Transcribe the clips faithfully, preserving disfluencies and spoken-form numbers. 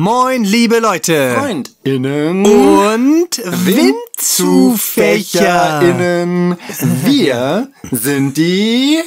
Moin, liebe Leute. FreundInnen. Und WindzufächerInnen. Wir sind die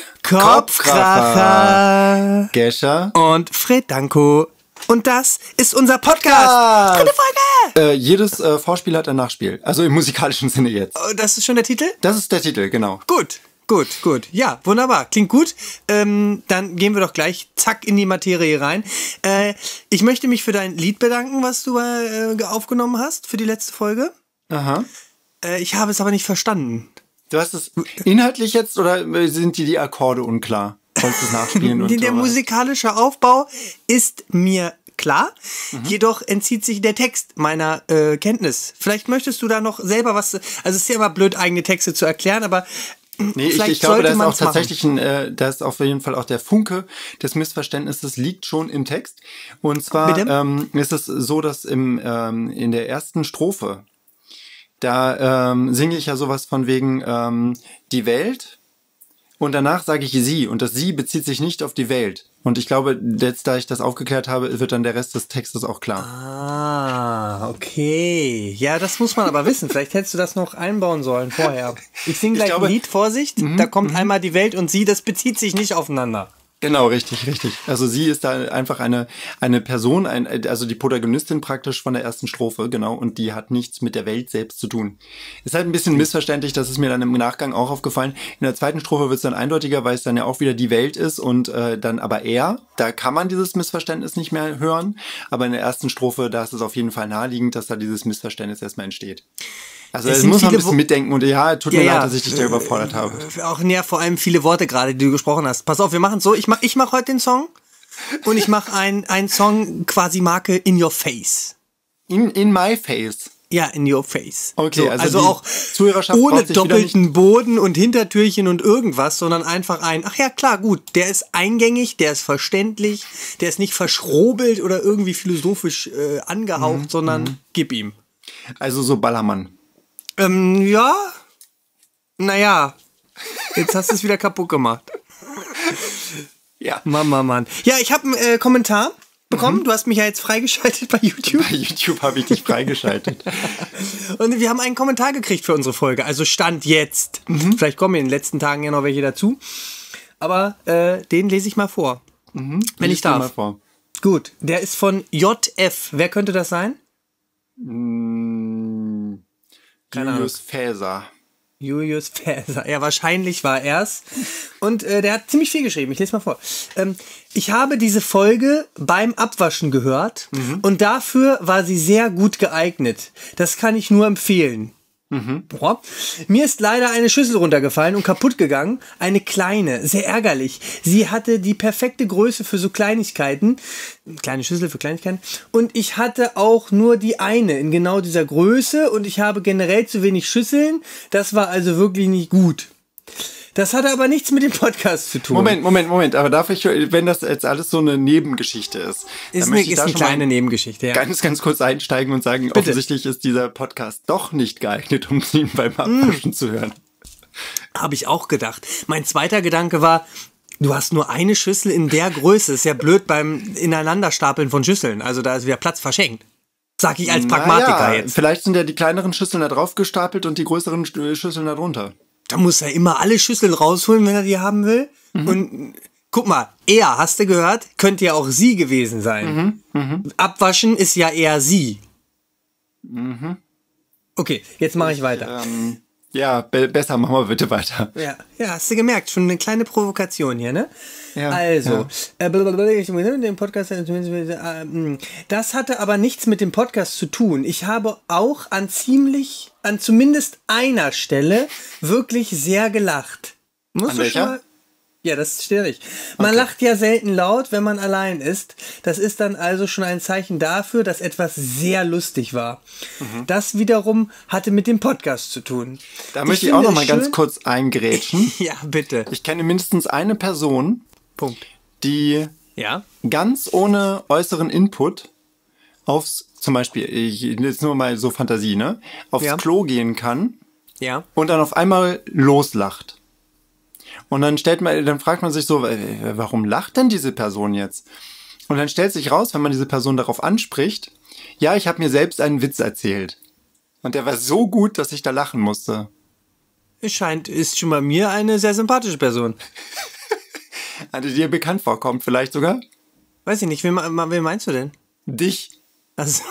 Kopfkracher. Gescher. Und Fred Danko. Und das ist unser Podcast. Dritte Folge. Äh, jedes äh, Vorspiel hat ein Nachspiel. Also im musikalischen Sinne jetzt. Oh, das ist schon der Titel? Das ist der Titel, genau. Gut. Gut, gut. Ja, wunderbar. Klingt gut. Ähm, dann gehen wir doch gleich zack in die Materie rein. Äh, ich möchte mich für dein Lied bedanken, was du äh, aufgenommen hast für die letzte Folge. Aha. Äh, ich habe es aber nicht verstanden. Du hast es inhaltlich jetzt oder sind dir die Akkorde unklar? Wolltest du es nachspielen? Und der so musikalische Aufbau ist mir klar, mhm. Jedoch entzieht sich der Text meiner äh, Kenntnis. Vielleicht möchtest du da noch selber was, also es ist ja immer blöd, eigene Texte zu erklären, aber Nee, ich, ich glaube, da ist auch tatsächlich ein, äh, da ist auf jeden Fall auch der Funke des Missverständnisses liegt schon im Text. Und zwar ähm, ist es so, dass im ähm, in der ersten Strophe, da ähm, singe ich ja sowas von wegen ähm, die Welt und danach sage ich sie und das sie bezieht sich nicht auf die Welt. Und ich glaube, jetzt, da ich das aufgeklärt habe, wird dann der Rest des Textes auch klar. Ah, okay. Ja, das muss man aber wissen. Vielleicht hättest du das noch einbauen sollen vorher. Ich singe gleich ich glaube, ein Lied, Vorsicht. Mm-hmm, da kommt mm-hmm. einmal die Welt und sie, das bezieht sich nicht aufeinander. Genau, richtig, richtig. Also sie ist da einfach eine eine Person, ein, also die Protagonistin praktisch von der ersten Strophe, genau, und die hat nichts mit der Welt selbst zu tun. Ist halt ein bisschen missverständlich, das ist mir dann im Nachgang auch aufgefallen. In der zweiten Strophe wird es dann eindeutiger, weil es dann ja auch wieder die Welt ist und äh, dann aber er, da kann man dieses Missverständnis nicht mehr hören, aber in der ersten Strophe, da ist es auf jeden Fall naheliegend, dass da dieses Missverständnis erstmal entsteht. Also es muss man ein bisschen mitdenken und ja, tut mir ja, leid, dass ich dich da äh, überfordert habe. Auch ja, vor allem viele Worte gerade, die du gesprochen hast. Pass auf, wir machen so, ich mach, ich mach heute den Song und ich mache ein, ein Song quasi Marke In Your Face. In, in my face? Ja, In Your Face. Okay, so, also, also auch ohne doppelten Boden und Hintertürchen und irgendwas, sondern einfach ein, ach ja, klar, gut, der ist eingängig, der ist verständlich, der ist nicht verschrobelt oder irgendwie philosophisch äh, angehaucht, mhm. sondern mhm. gib ihm. Also so Ballermann. Ähm, ja. Naja. Jetzt hast du es wieder kaputt gemacht. Ja. Mama, Mann. Ja, ich habe einen äh, Kommentar bekommen. Mhm. Du hast mich ja jetzt freigeschaltet bei YouTube. Bei YouTube habe ich dich freigeschaltet. Und wir haben einen Kommentar gekriegt für unsere Folge. Also Stand jetzt. Mhm. Vielleicht kommen in den letzten Tagen ja noch welche dazu. Aber äh, den lese ich mal vor. Mhm. Wenn Lies ich darf. Mal vor. Gut. Der ist von J F. Wer könnte das sein? Mm. Julius Fäser. Julius Fäser. Ja, wahrscheinlich war er's. Und äh, der hat ziemlich viel geschrieben. Ich lese mal vor. Ähm, ich habe diese Folge beim Abwaschen gehört mhm. und dafür war sie sehr gut geeignet. Das kann ich nur empfehlen. Mhm. Boah. Mir ist leider eine Schüssel runtergefallen und kaputt gegangen. Eine kleine, sehr ärgerlich. Sie hatte die perfekte Größe für so Kleinigkeiten. Kleine Schüssel für Kleinigkeiten. Und ich hatte auch nur die eine in genau dieser Größe und ich habe generell zu wenig Schüsseln. Das war also wirklich nicht gut. Das hatte aber nichts mit dem Podcast zu tun. Moment, Moment, Moment. Aber darf ich, wenn das jetzt alles so eine Nebengeschichte ist, ist eine, ist eine kleine Nebengeschichte, ja. Ganz, ganz kurz einsteigen und sagen, Bitte. Offensichtlich ist dieser Podcast doch nicht geeignet, um ihn beim Abwaschen mm. zu hören. Habe ich auch gedacht. Mein zweiter Gedanke war, du hast nur eine Schüssel in der Größe. Ist ja blöd beim Ineinanderstapeln von Schüsseln. Also da ist wieder Platz verschenkt. Sag ich als Pragmatiker naja, jetzt. Vielleicht sind ja die kleineren Schüsseln da drauf gestapelt und die größeren Schüsseln da drunter. Da muss er immer alle Schüsseln rausholen, wenn er die haben will. Mhm. Und guck mal, er, hast du gehört, könnte ja auch sie gewesen sein. Mhm. Mhm. Abwaschen ist ja eher sie. Mhm. Okay, jetzt mache ich weiter. Ähm, ja, be- besser, machen wir bitte weiter. Ja, ja, hast du gemerkt, schon eine kleine Provokation hier, ne? Ja, also, ja. Äh, den Podcast, das hatte aber nichts mit dem Podcast zu tun. Ich habe auch an ziemlich, an zumindest einer Stelle wirklich sehr gelacht. Musst an du welcher? schon mal, ja, das steht nicht. Man okay. lacht ja selten laut, wenn man allein ist. Das ist dann also schon ein Zeichen dafür, dass etwas sehr lustig war. Mhm. Das wiederum hatte mit dem Podcast zu tun. Da ich möchte ich auch noch mal schön, ganz kurz eingrätschen. Ja, bitte. Ich kenne mindestens eine Person, Punkt. die ja? ganz ohne äußeren Input aufs, zum Beispiel, ich, jetzt nur mal so Fantasie, ne? Aufs ja. Klo gehen kann ja. und dann auf einmal loslacht. Und dann stellt man, dann fragt man sich so, warum lacht denn diese Person jetzt? Und dann stellt sich raus, wenn man diese Person darauf anspricht, ja, ich habe mir selbst einen Witz erzählt. Und der war so gut, dass ich da lachen musste. Es scheint, ist schon bei mir eine sehr sympathische Person. Also die dir bekannt vorkommt, vielleicht sogar? Weiß ich nicht, wen, wen meinst du denn? Dich. Also,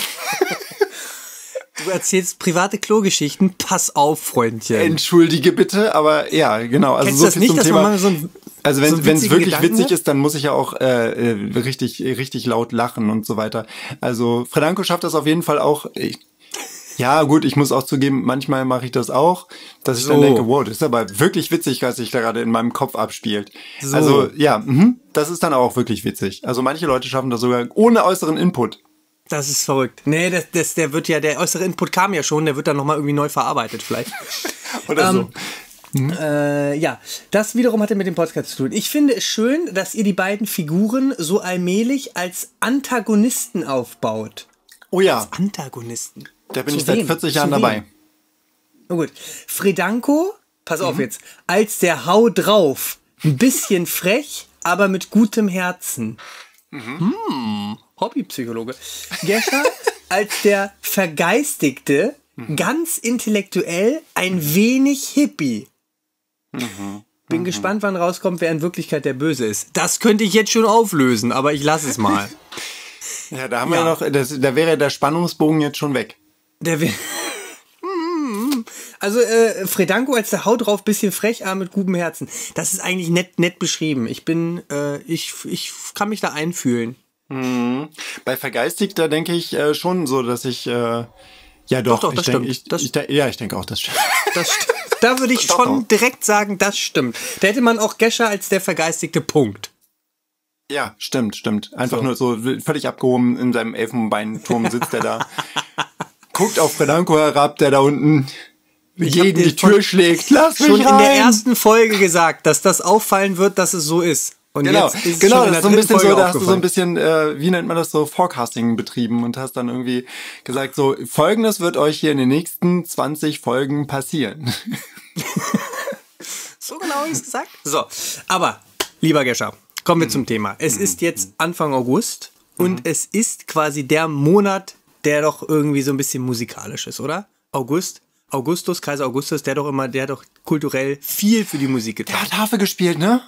du erzählst private Klogeschichten, pass auf, Freundchen. Entschuldige bitte, aber ja, genau. Also Kennst so du das viel nicht, zum dass Thema. man mal so ein Also wenn so es wirklich Gedanken witzig hat? ist, dann muss ich ja auch äh, äh, richtig richtig laut lachen und so weiter. Also Fredanko schafft das auf jeden Fall auch. Ich, ja gut, ich muss auch zugeben, manchmal mache ich das auch, dass ich So. dann denke, wow, das ist aber wirklich witzig, was sich da gerade in meinem Kopf abspielt. So. Also ja, mhm, das ist dann auch wirklich witzig. Also manche Leute schaffen das sogar ohne äußeren Input. Das ist verrückt. Nee, das, das, der wird ja, der äußere Input kam ja schon, der wird dann nochmal irgendwie neu verarbeitet vielleicht. Oder so. Ähm, äh, ja, das wiederum hatte mit dem Podcast zu tun. Ich finde es schön, dass ihr die beiden Figuren so allmählich als Antagonisten aufbaut. Oh ja, Antagonisten? da bin Zu ich seit wem? vierzig Zu Jahren wem? dabei. Na gut. Fredanko, pass auf jetzt, als der Hau drauf. Ein bisschen frech, aber mit gutem Herzen. Hm, Hobbypsychologe. Gescher als der Vergeistigte, ganz intellektuell, ein wenig Hippie. Bin gespannt, wann rauskommt, wer in Wirklichkeit der Böse ist. Das könnte ich jetzt schon auflösen, aber ich lasse es mal. Ja, da haben wir Ja. noch, das, da wäre der Spannungsbogen jetzt schon weg. Der will. Also äh, Fredanko als der Haut drauf, bisschen frech, aber mit gutem Herzen. Das ist eigentlich nett, nett beschrieben. Ich bin, äh, ich, ich kann mich da einfühlen. Mhm. Bei Vergeistigter denke ich äh, schon so, dass ich, äh, ja doch, doch, ich das denk, stimmt. ich, Das- ich, denk- ja, ich denke auch, das stimmt. Das st- da würde ich Doch, schon doch. direkt sagen, das stimmt. Da hätte man auch Gescher als der vergeistigte Punkt. Ja, stimmt, stimmt. Einfach So. nur so völlig abgehoben in seinem Elfenbeinturm sitzt er da, guckt auf Fredanko herab, der da unten Ich hab gegen dir die Tür von- schlägt. Lass mich Schon in rein! der ersten Folge gesagt, dass das auffallen wird, dass es so ist. Und Genau, jetzt ist es genau, schon in das der ist so ein dritten bisschen so, Folge da hast du so ein aufgefallen. bisschen, äh, wie nennt man das so, Forecasting betrieben und hast dann irgendwie gesagt, so, Folgendes wird euch hier in den nächsten zwanzig Folgen passieren. So genau habe ich es gesagt. So, aber, lieber Gescher, kommen wir zum Thema. Es ist jetzt Anfang August und es ist quasi der Monat, der doch irgendwie so ein bisschen musikalisch ist, oder? August, Augustus, Kaiser Augustus, der doch immer, der hat doch kulturell viel für die Musik Der getan. hat Harfe gespielt, ne?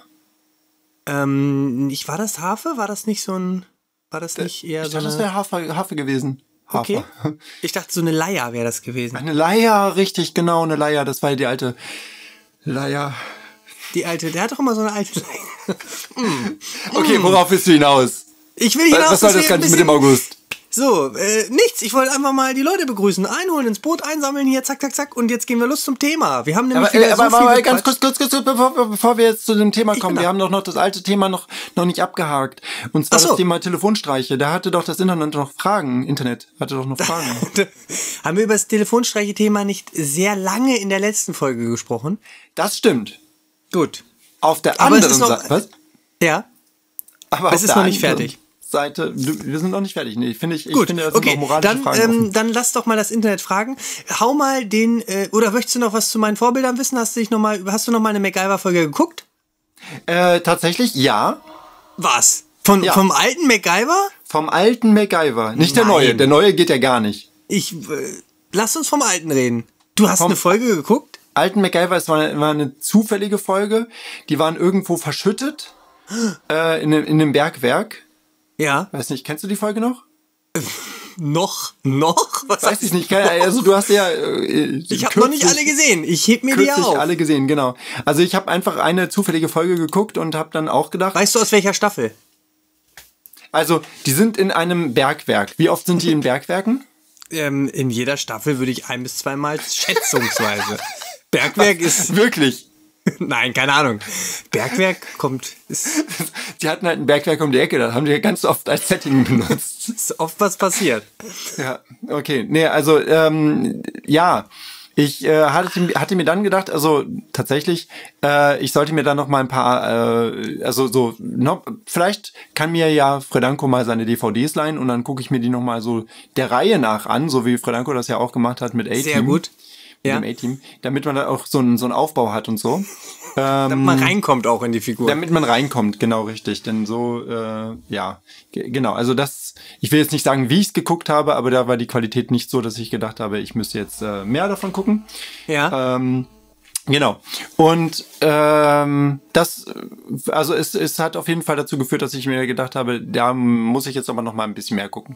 Ähm, nicht, war das Harfe? War das nicht so ein, war das nicht eher Ich so dachte, das eine, wäre Harfe, Harfe gewesen. Harfe. okay? Ich dachte, so eine Leier wäre das gewesen. Eine Leier, richtig, genau, eine Leier. Das war ja die alte Leier. Die alte, der hat doch immer so eine alte Leier. Okay, worauf willst du hinaus? Ich will hinaus, Was soll dass das wir ein Ganze mit dem bisschen- August? So, äh, nichts. Ich wollte einfach mal die Leute begrüßen, einholen, ins Boot einsammeln, hier, zack, zack, zack. Und jetzt gehen wir los zum Thema. Wir haben nämlich Aber, wieder äh, aber, so aber, viel aber ganz gequatscht. kurz, kurz, kurz, bevor, bevor wir jetzt zu dem Thema kommen. bin Wir da. haben doch noch das alte Thema noch, noch nicht abgehakt. Und zwar Ach so. das Thema Telefonstreiche. Da hatte doch das Internet noch Fragen. Internet hatte doch noch Fragen. Haben wir über das Telefonstreiche-Thema nicht sehr lange in der letzten Folge gesprochen? Das stimmt. Gut. Auf der Aber es anderen ist noch- Seite. Was? Ja, Aber Es auf ist der noch nicht anderen fertig. Seite, du, wir sind noch nicht fertig. Nee, finde ich, ich gut. finde, das sind Okay, noch moralische dann, Fragen offen. ähm, dann lass doch mal das Internet fragen. Hau mal den, äh, oder möchtest du noch was zu meinen Vorbildern wissen? Hast du dich noch mal, hast du noch mal eine MacGyver-Folge geguckt? Äh, tatsächlich, ja. Was? Von, Ja. Vom alten MacGyver? Vom alten MacGyver. Nicht der Nein. neue. Der neue geht ja gar nicht. Ich, äh, lass uns vom alten reden. Du hast Vom- eine Folge geguckt? Alten MacGyver, es war eine, war eine zufällige Folge. Die waren irgendwo verschüttet. Äh, in, einem- in einem Bergwerk. Ja. Weiß nicht, kennst du die Folge noch? Noch? Noch? Was Weiß ich nicht. Keine, also du hast ja. Äh, Ich habe noch nicht alle gesehen. Ich heb mir die Kürzlich auf. alle gesehen, genau. Also ich habe einfach eine zufällige Folge geguckt und habe dann auch gedacht, Weißt du aus welcher Staffel? also die sind in einem Bergwerk. Wie oft sind die in Bergwerken? Ähm, in jeder Staffel würde ich ein bis zweimal schätzungsweise. Bergwerk ist. Wirklich. Nein, keine Ahnung. Bergwerk kommt. Ist, Die hatten halt ein Bergwerk um die Ecke, das haben die ja ganz oft als Setting benutzt. ist oft was passiert. Ja, okay. Nee, also, ähm, ja. Ich äh, hatte, hatte mir dann gedacht, also tatsächlich, äh, ich sollte mir dann noch mal ein paar, äh, also so, noch, vielleicht kann mir ja Fredanko mal seine D V Ds leihen und dann gucke ich mir die noch mal so der Reihe nach an, so wie Fredanko das ja auch gemacht hat mit A-Team. Sehr gut. Ja. dem A-Team, damit man da auch so einen, so einen Aufbau hat und so. Ähm, Damit man reinkommt auch in die Figur. Damit man reinkommt, genau, richtig. Denn so, äh, ja, g- genau. Also das, ich will jetzt nicht sagen, wie ich es geguckt habe, aber da war die Qualität nicht so, dass ich gedacht habe, ich müsste jetzt äh, mehr davon gucken. Ja. Ähm, genau. Und ähm, das, also es, es hat auf jeden Fall dazu geführt, dass ich mir gedacht habe, da muss ich jetzt aber noch mal ein bisschen mehr gucken.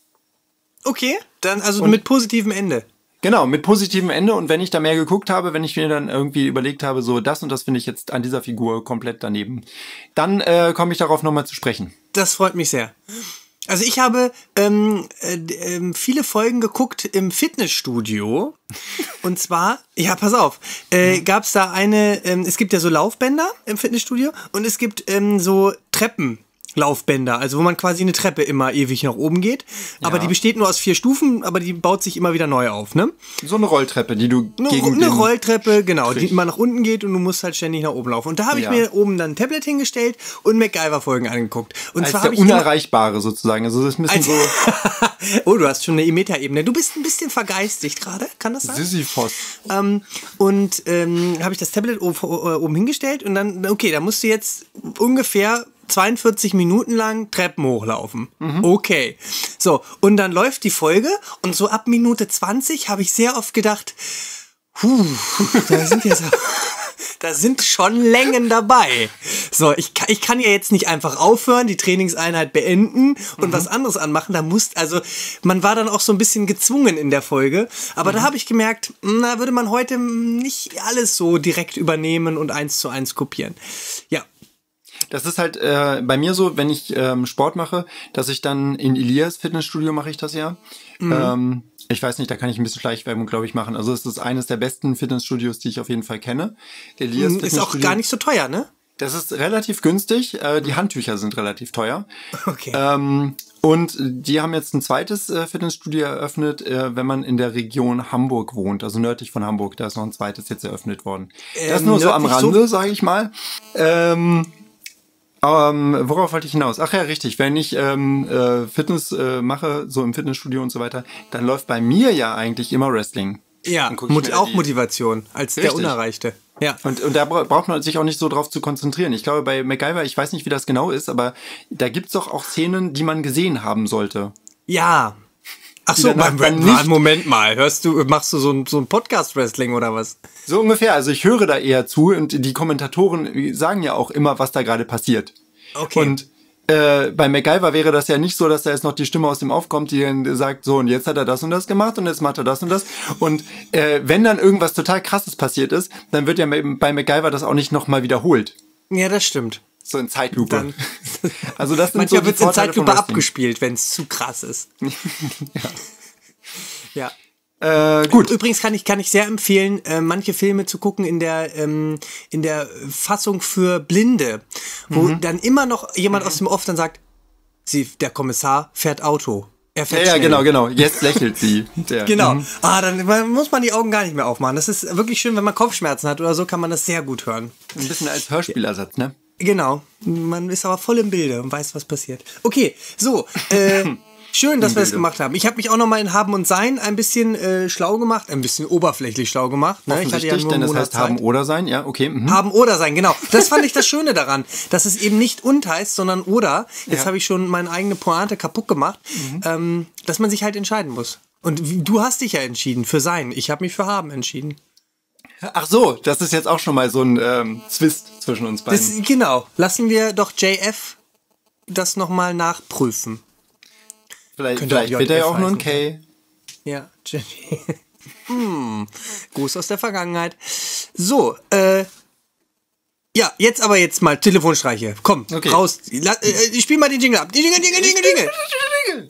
Okay, dann also Und- mit positivem Ende. Genau, mit positivem Ende. Und wenn ich da mehr geguckt habe, wenn ich mir dann irgendwie überlegt habe, so das und das finde ich jetzt an dieser Figur komplett daneben, dann äh, komme ich darauf nochmal zu sprechen. Das freut mich sehr. Also ich habe ähm, äh, ähm, viele Folgen geguckt im Fitnessstudio. Und zwar, ja, pass auf, äh, gab es da eine, ähm, es gibt ja so Laufbänder im Fitnessstudio und es gibt ähm, so Treppenlaufbänder, also wo man quasi eine Treppe immer ewig nach oben geht. Aber Ja. die besteht nur aus vier Stufen, aber die baut sich immer wieder neu auf, ne? So eine Rolltreppe, die du Eine, gegen eine den... Rolltreppe, genau, die Strich. immer nach unten geht und du musst halt ständig nach oben laufen. Und da habe ich Ja. mir oben dann ein Tablet hingestellt und MacGyver-Folgen angeguckt. Und als zwar der habe ich immer, Unerreichbare sozusagen. Also das ist ein bisschen Als- oh, du hast schon eine Metaebene. Du bist ein bisschen vergeistigt gerade, kann das so sein? Sisyphos. Ähm, und ähm, habe ich das Tablet oben, oben hingestellt und dann, okay, da musst du jetzt ungefähr zweiundvierzig Minuten lang Treppen hochlaufen. Okay. So, und dann läuft die Folge und so ab Minute zwanzig habe ich sehr oft gedacht, puh, da sind jetzt... Da sind schon Längen dabei. So, ich kann, ich kann ja jetzt nicht einfach aufhören, die Trainingseinheit beenden und Mhm. was anderes anmachen. Da muss, also, man war dann auch so ein bisschen gezwungen in der Folge. Aber Mhm. da habe ich gemerkt, na, würde man heute nicht alles so direkt übernehmen und eins zu eins kopieren. Ja. Das ist halt äh, bei mir so, wenn ich ähm, Sport mache, dass ich dann in Elias Fitnessstudio mache ich das ja. Mhm. Ähm, ich weiß nicht, da kann ich ein bisschen Schleichwerbung, glaube ich, machen. Also es ist eines der besten Fitnessstudios, die ich auf jeden Fall kenne. Der Elias Ist auch Fitnessstudio. gar nicht so teuer, ne? Das ist relativ günstig. Äh, die Handtücher sind relativ teuer. Okay. Ähm, und die haben jetzt ein zweites äh, Fitnessstudio eröffnet, äh, wenn man in der Region Hamburg wohnt, also nördlich von Hamburg. Da ist noch ein zweites jetzt eröffnet worden. das Ähm, nur so am nördlich so- Rande, sage ich mal. Ähm, ähm, worauf wollte ich hinaus? Ach ja, richtig. Wenn ich ähm, äh, Fitness äh, mache, so im Fitnessstudio und so weiter, dann läuft bei mir ja eigentlich immer Wrestling. Ja, Dann guck ich Mut- mir auch die- Motivation als der Richtig. Unerreichte. Ja. Und, und da bra- braucht man sich auch nicht so drauf zu konzentrieren. Ich glaube, bei MacGyver, ich weiß nicht, wie das genau ist, aber da gibt's doch auch Szenen, die man gesehen haben sollte. Ja. Ach Die so, danach Moment, dann mal, nicht- Moment mal. Hörst du, machst du so ein, so ein Podcast-Wrestling oder was? So ungefähr. Also ich höre da eher zu und die Kommentatoren sagen ja auch immer, was da gerade passiert. Okay. Und äh, bei MacGyver wäre das ja nicht so, dass da jetzt noch die Stimme aus dem Off kommt, die dann sagt, so und jetzt hat er das und das gemacht und jetzt macht er das und das. Und äh, wenn dann irgendwas total Krasses passiert ist, dann wird ja bei MacGyver das auch nicht nochmal wiederholt. Ja, das stimmt. So in Zeitlupe. Dann- also das sind Manchmal so die wird es in Vorteile von Zeitlupe Wrestling. abgespielt, wenn es zu krass ist. ja. Äh, gut. Übrigens kann ich, kann ich sehr empfehlen, äh, manche Filme zu gucken in der, ähm, in der Fassung für Blinde, wo Mhm. dann immer noch jemand aus dem Off dann sagt, sie, der Kommissar fährt Auto. Er Ja, fährt ja, schnell. genau, genau. Jetzt lächelt sie. Der. Genau. Mhm. Ah, dann muss man die Augen gar nicht mehr aufmachen. Das ist wirklich schön, wenn man Kopfschmerzen hat oder so, kann man das sehr gut hören. Ein bisschen als Hörspielersatz, ne? Genau. Man ist aber voll im Bilde und weiß, was passiert. Okay, so. Äh, schön, dass wir das Bilde. gemacht haben. Ich habe mich auch nochmal in Haben und Sein ein bisschen äh, schlau gemacht, ein bisschen oberflächlich schlau gemacht. Ne? Ich hatte ja Offensichtlich, nur denn einen das Monat heißt haben Zeit. oder sein, ja, okay. Mhm. Haben oder sein, genau. Das fand ich das Schöne daran, dass es eben nicht und heißt, sondern oder. Jetzt Ja. Mhm. habe ich schon meine eigene Pointe kaputt gemacht, ähm, dass man sich halt entscheiden muss. Und wie- du hast dich ja entschieden für sein. Ich habe mich für haben entschieden. Ach so, das ist jetzt auch schon mal so ein ähm, Zwist zwischen uns beiden. Das, genau. Lassen wir doch J F das nochmal nachprüfen. vielleicht könnte vielleicht auch wird er ja J F auch nur ein heißen. K. Ja, Jenny. hm. Gruß aus der Vergangenheit. So, äh. Ja, jetzt aber jetzt mal Telefonstreiche. Komm, Okay. raus. La, äh, spiel mal den Jingle ab. Jingle, Jingle, Jingle, Jingle.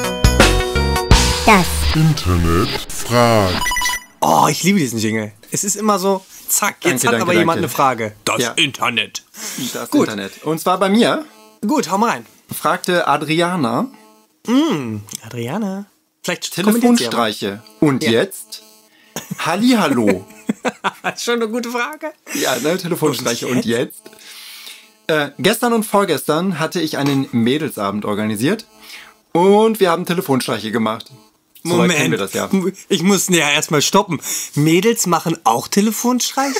Das Internet fragt. Oh, ich liebe diesen Jingle. Es ist immer so, zack, jetzt Danke, hat danke, aber jemand danke. eine Frage. Das Ja. Internet. Das Gut. Internet. Und zwar bei mir Gut, hau mal rein. fragte Adriana Adriana. Vielleicht kommentiert sie Telefonstreiche. Und Ja. jetzt Hallihallo. aber. Das ist schon eine gute Frage. Ja, ne, Telefonstreiche. Und Und jetzt? Äh, gestern und vorgestern hatte ich einen Mädelsabend organisiert und wir haben Telefonstreiche gemacht. Soweit kennen Moment, wir das ja. ich muss ja erstmal stoppen. Mädels machen auch Telefonstreiche?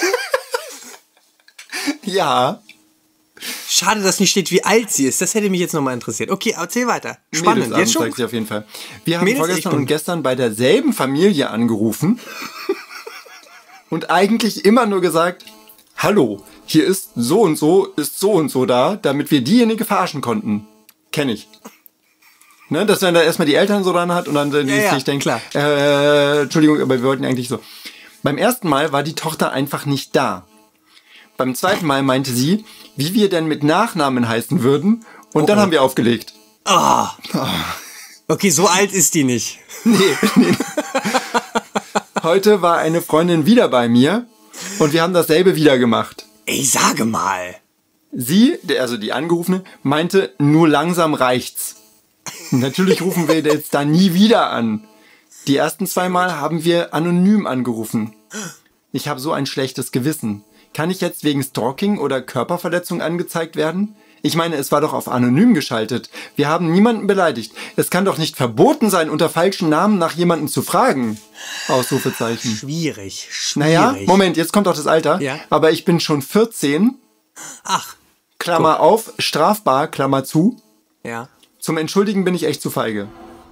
Ja. Schade, dass nicht steht, wie alt sie ist. Das hätte mich jetzt nochmal interessiert. Okay, erzähl weiter. Spannend. Mädelsabend, Jetzt schon? sagt sie auf jeden Fall. Wir haben Mädels- vorgestern ich- und gestern bei derselben Familie angerufen und eigentlich immer nur gesagt, hallo, hier ist so und so, ist so und so da, damit wir diejenige verarschen konnten. Kenn ich. Ne, dass man da erstmal die Eltern so dran hat und dann die Ja, ja, sich denkt, klar. äh, Entschuldigung, aber wir wollten eigentlich so. Beim ersten Mal war die Tochter einfach nicht da. Beim zweiten Mal meinte sie, wie wir denn mit Nachnamen heißen würden und dann oh. haben wir aufgelegt. Ah. Okay, so alt ist die nicht. Nee, nee. Heute war eine Freundin wieder bei mir und wir haben dasselbe wieder gemacht. Ey, sage mal. Sie, der- also die Angerufene, meinte, nur langsam reicht's. Natürlich rufen wir jetzt da nie wieder an. Die ersten zwei Mal haben wir anonym angerufen. Ich habe so ein schlechtes Gewissen. Kann ich jetzt wegen Stalking oder Körperverletzung angezeigt werden? Ich meine, es war doch auf anonym geschaltet. Wir haben niemanden beleidigt. Es kann doch nicht verboten sein, unter falschen Namen nach jemandem zu fragen. Ausrufezeichen. Schwierig, schwierig. Naja, Moment, jetzt kommt auch das Alter. Ja. Aber ich bin schon vierzehn, Ach, Klammer auf, strafbar, Klammer zu. ja. Zum Entschuldigen bin ich echt zu feige.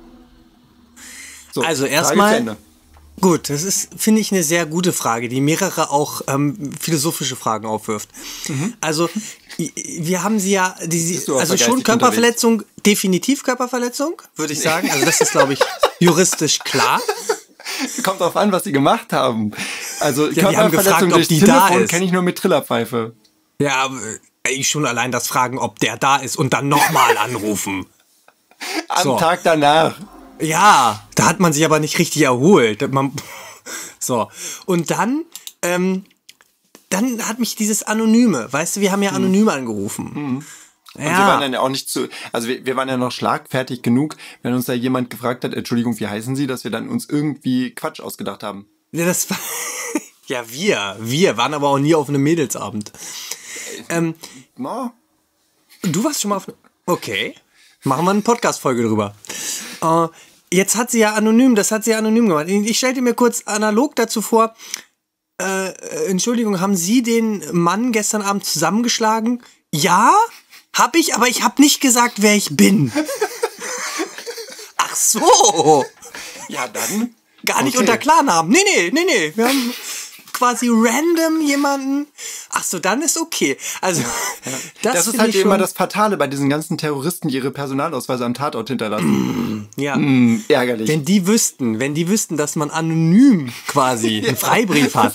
So, Also Frage erstmal- zu Ende. Gut, das ist, finde ich, eine sehr gute Frage, die mehrere auch ähm, philosophische Fragen aufwirft. Also, i- wir haben sie ja, die, Mhm. Bist du auch also schon vergeistigt Körperverletzung, definitiv Körperverletzung, würde ich sagen. Also das ist, glaube ich, juristisch klar. Kommt drauf an, was sie gemacht haben. Also die haben Körperverletzung gefragt, ob durch die da Telefon ist. kenne ich nur mit Trillerpfeife. Ja, aber, ey, schon allein das Fragen, ob der da ist und dann nochmal anrufen. Am So. Tag danach. Ja, da hat man sich aber nicht richtig erholt. Man, so, und dann, ähm, dann hat mich dieses Anonyme, weißt du, wir haben ja anonym angerufen. Und wir Ja, waren dann ja auch nicht zu, also wir, wir waren ja noch schlagfertig genug, wenn uns da jemand gefragt hat, Entschuldigung, wie heißen Sie, dass wir dann uns irgendwie Quatsch ausgedacht haben. ja, das war, ja, wir, wir waren aber auch nie auf einem Mädelsabend. Ähm, No. du warst schon mal auf, okay, machen wir eine Podcast-Folge drüber. Äh, jetzt hat sie ja anonym, das hat sie ja anonym gemacht. Ich stellte mir kurz analog dazu vor, äh, Entschuldigung, haben Sie den Mann gestern Abend zusammengeschlagen? Ja, hab ich, aber ich hab nicht gesagt, wer ich bin. Ach so, Ja, dann. gar nicht Okay. unter Klarnamen. Nee, nee, nee, nee. Wir haben quasi random jemanden. Ach so, dann ist okay. Also, das, Das, ist finde halt ich immer schon, das Fatale bei diesen ganzen Terroristen, die ihre Personalausweise am Tatort hinterlassen. ja. Hm, ärgerlich. Wenn die wüssten, wenn die wüssten, dass man anonym quasi einen Freibrief hat.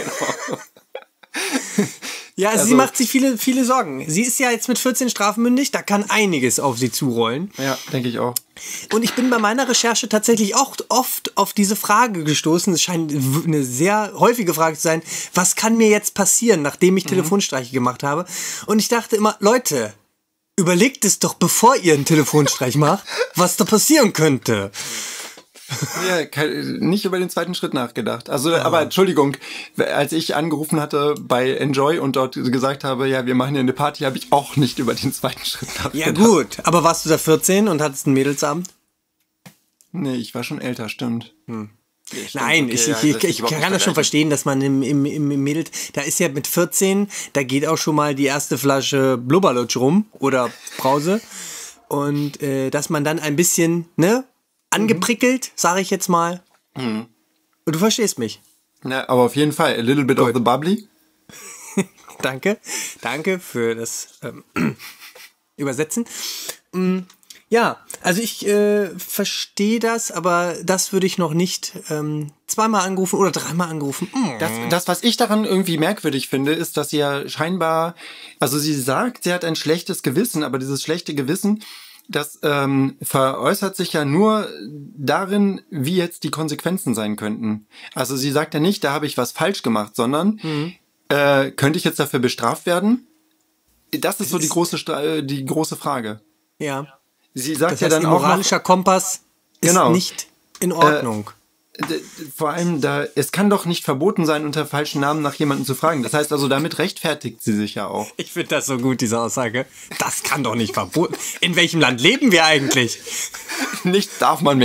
Ja, sie Also- macht sich viele, viele Sorgen. Sie ist ja jetzt mit vierzehn strafmündig, da kann einiges auf sie zurollen. Ja, denke ich auch. Und ich bin bei meiner Recherche tatsächlich auch oft auf diese Frage gestoßen. Es scheint w- eine sehr häufige Frage zu sein. Was kann mir jetzt passieren, nachdem ich Telefonstreiche gemacht habe? Und ich dachte immer, Leute, überlegt es doch, bevor ihr einen Telefonstreich macht, was da passieren könnte. Ja, kein- nicht über den zweiten Schritt nachgedacht. Also, aber Entschuldigung, als ich angerufen hatte bei Enjoy und dort gesagt habe, ja, wir machen hier eine Party, habe ich auch nicht über den zweiten Schritt nachgedacht. Ja gut, aber warst du da vierzehn und hattest einen Mädelsabend? Nee, ich war schon älter, stimmt. Hm. Ja, stimmt, Nein, okay, ich, ja, ich, das ich, ist ich überhaupt kann nicht das schon vergleichen. verstehen, dass man im, im, im im Mädels, da ist ja mit vierzehn, da geht auch schon mal die erste Flasche Blubberlutsch rum oder Brause und äh, dass man dann ein bisschen, ne, angeprickelt, sage ich jetzt mal. Mhm. Und du verstehst mich. Ja, aber auf jeden Fall, a little bit of the bubbly. Danke, danke für das ähm, Übersetzen. Mm, Ja, also ich äh, verstehe das, aber das würde ich noch nicht ähm, zweimal angerufen oder dreimal angerufen. Mm. Das, das, was ich daran irgendwie merkwürdig finde, ist, dass sie ja scheinbar, also sie sagt, sie hat ein schlechtes Gewissen, aber dieses schlechte Gewissen, das ähm, veräußert sich ja nur darin, wie jetzt die Konsequenzen sein könnten. Also sie sagt ja nicht, da habe ich was falsch gemacht, sondern äh, könnte ich jetzt dafür bestraft werden? Das ist so die große, Stra- äh, die große Frage. Ja. Sie sagt Das ja heißt, dann ihr auch noch, moralischer Kompass ist Genau. nicht in Ordnung. D- vor allem da, es kann doch nicht verboten sein, unter falschen Namen nach jemandem zu fragen. Das heißt also, damit rechtfertigt sie sich ja auch. Ich finde das so gut, diese Aussage. Das kann doch nicht verboten. In welchem Land leben wir eigentlich? Nichts darf man mehr.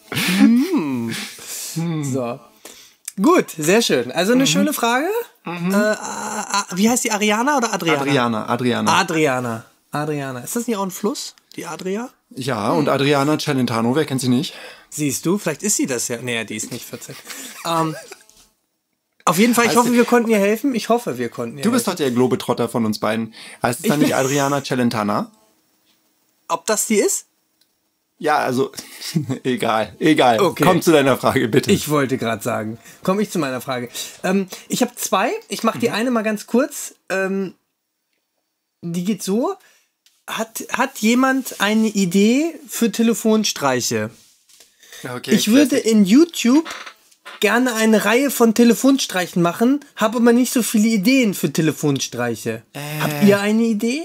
Hm. So. Gut, sehr schön. Also eine mhm. schöne Frage. Mhm. Äh, äh, wie heißt die, Ariana oder Adriana? Adriana, Adriana. Adriana. Adriana. Ist das nicht auch ein Fluss, die Adria? Ja, und Adriana Celentano, wer kennt sie nicht? Siehst du, vielleicht ist sie das ja. Nee, die ist nicht vierzehn. Ähm, auf jeden Fall, ich hoffe, wir konnten ihr helfen. Ich hoffe, wir konnten ihr Du bist helfen. doch der Globetrotter von uns beiden. Heißt es dann nicht Adriana Celentana? Ob das die ist? Ja, also, egal, egal. Okay. Komm zu deiner Frage, bitte. Ich wollte gerade sagen. Komme ich zu meiner Frage. Ähm, ich habe zwei. Ich mache die eine mal ganz kurz. Ähm, die geht so. Hat, hat jemand eine Idee für Telefonstreiche? Okay, ich würde in YouTube gerne eine Reihe von Telefonstreichen machen, habe aber nicht so viele Ideen für Telefonstreiche. Äh, Habt ihr eine Idee?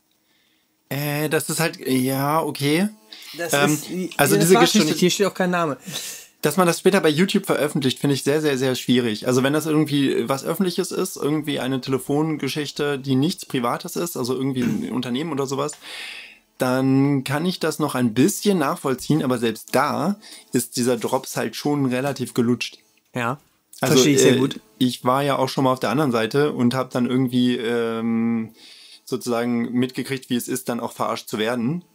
Äh, das ist halt, ja, okay. Das ähm, ist, also das diese Geschichte, nicht. Hier steht auch kein Name. Dass man das später bei YouTube veröffentlicht, finde ich sehr, sehr, sehr schwierig. Also wenn das irgendwie was Öffentliches ist, irgendwie eine Telefongeschichte, die nichts Privates ist, also irgendwie ein Unternehmen oder sowas, dann kann ich das noch ein bisschen nachvollziehen, aber selbst da ist dieser Drops halt schon relativ gelutscht. Ja, also, verstehe ich sehr äh, gut. Ich war ja auch schon mal auf der anderen Seite und habe dann irgendwie ähm, sozusagen mitgekriegt, wie es ist, dann auch verarscht zu werden.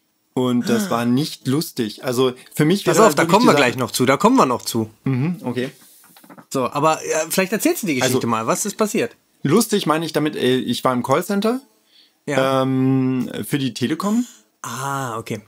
Und das war nicht lustig. Also für mich wäre Pass auf, da kommen wir gleich noch zu. Da kommen wir noch zu. Mhm, okay. So, aber ja, vielleicht erzählst du die Geschichte also, mal. Was ist passiert? Lustig meine ich damit, ich war im Callcenter ja. ähm, für die Telekom. Ah, okay.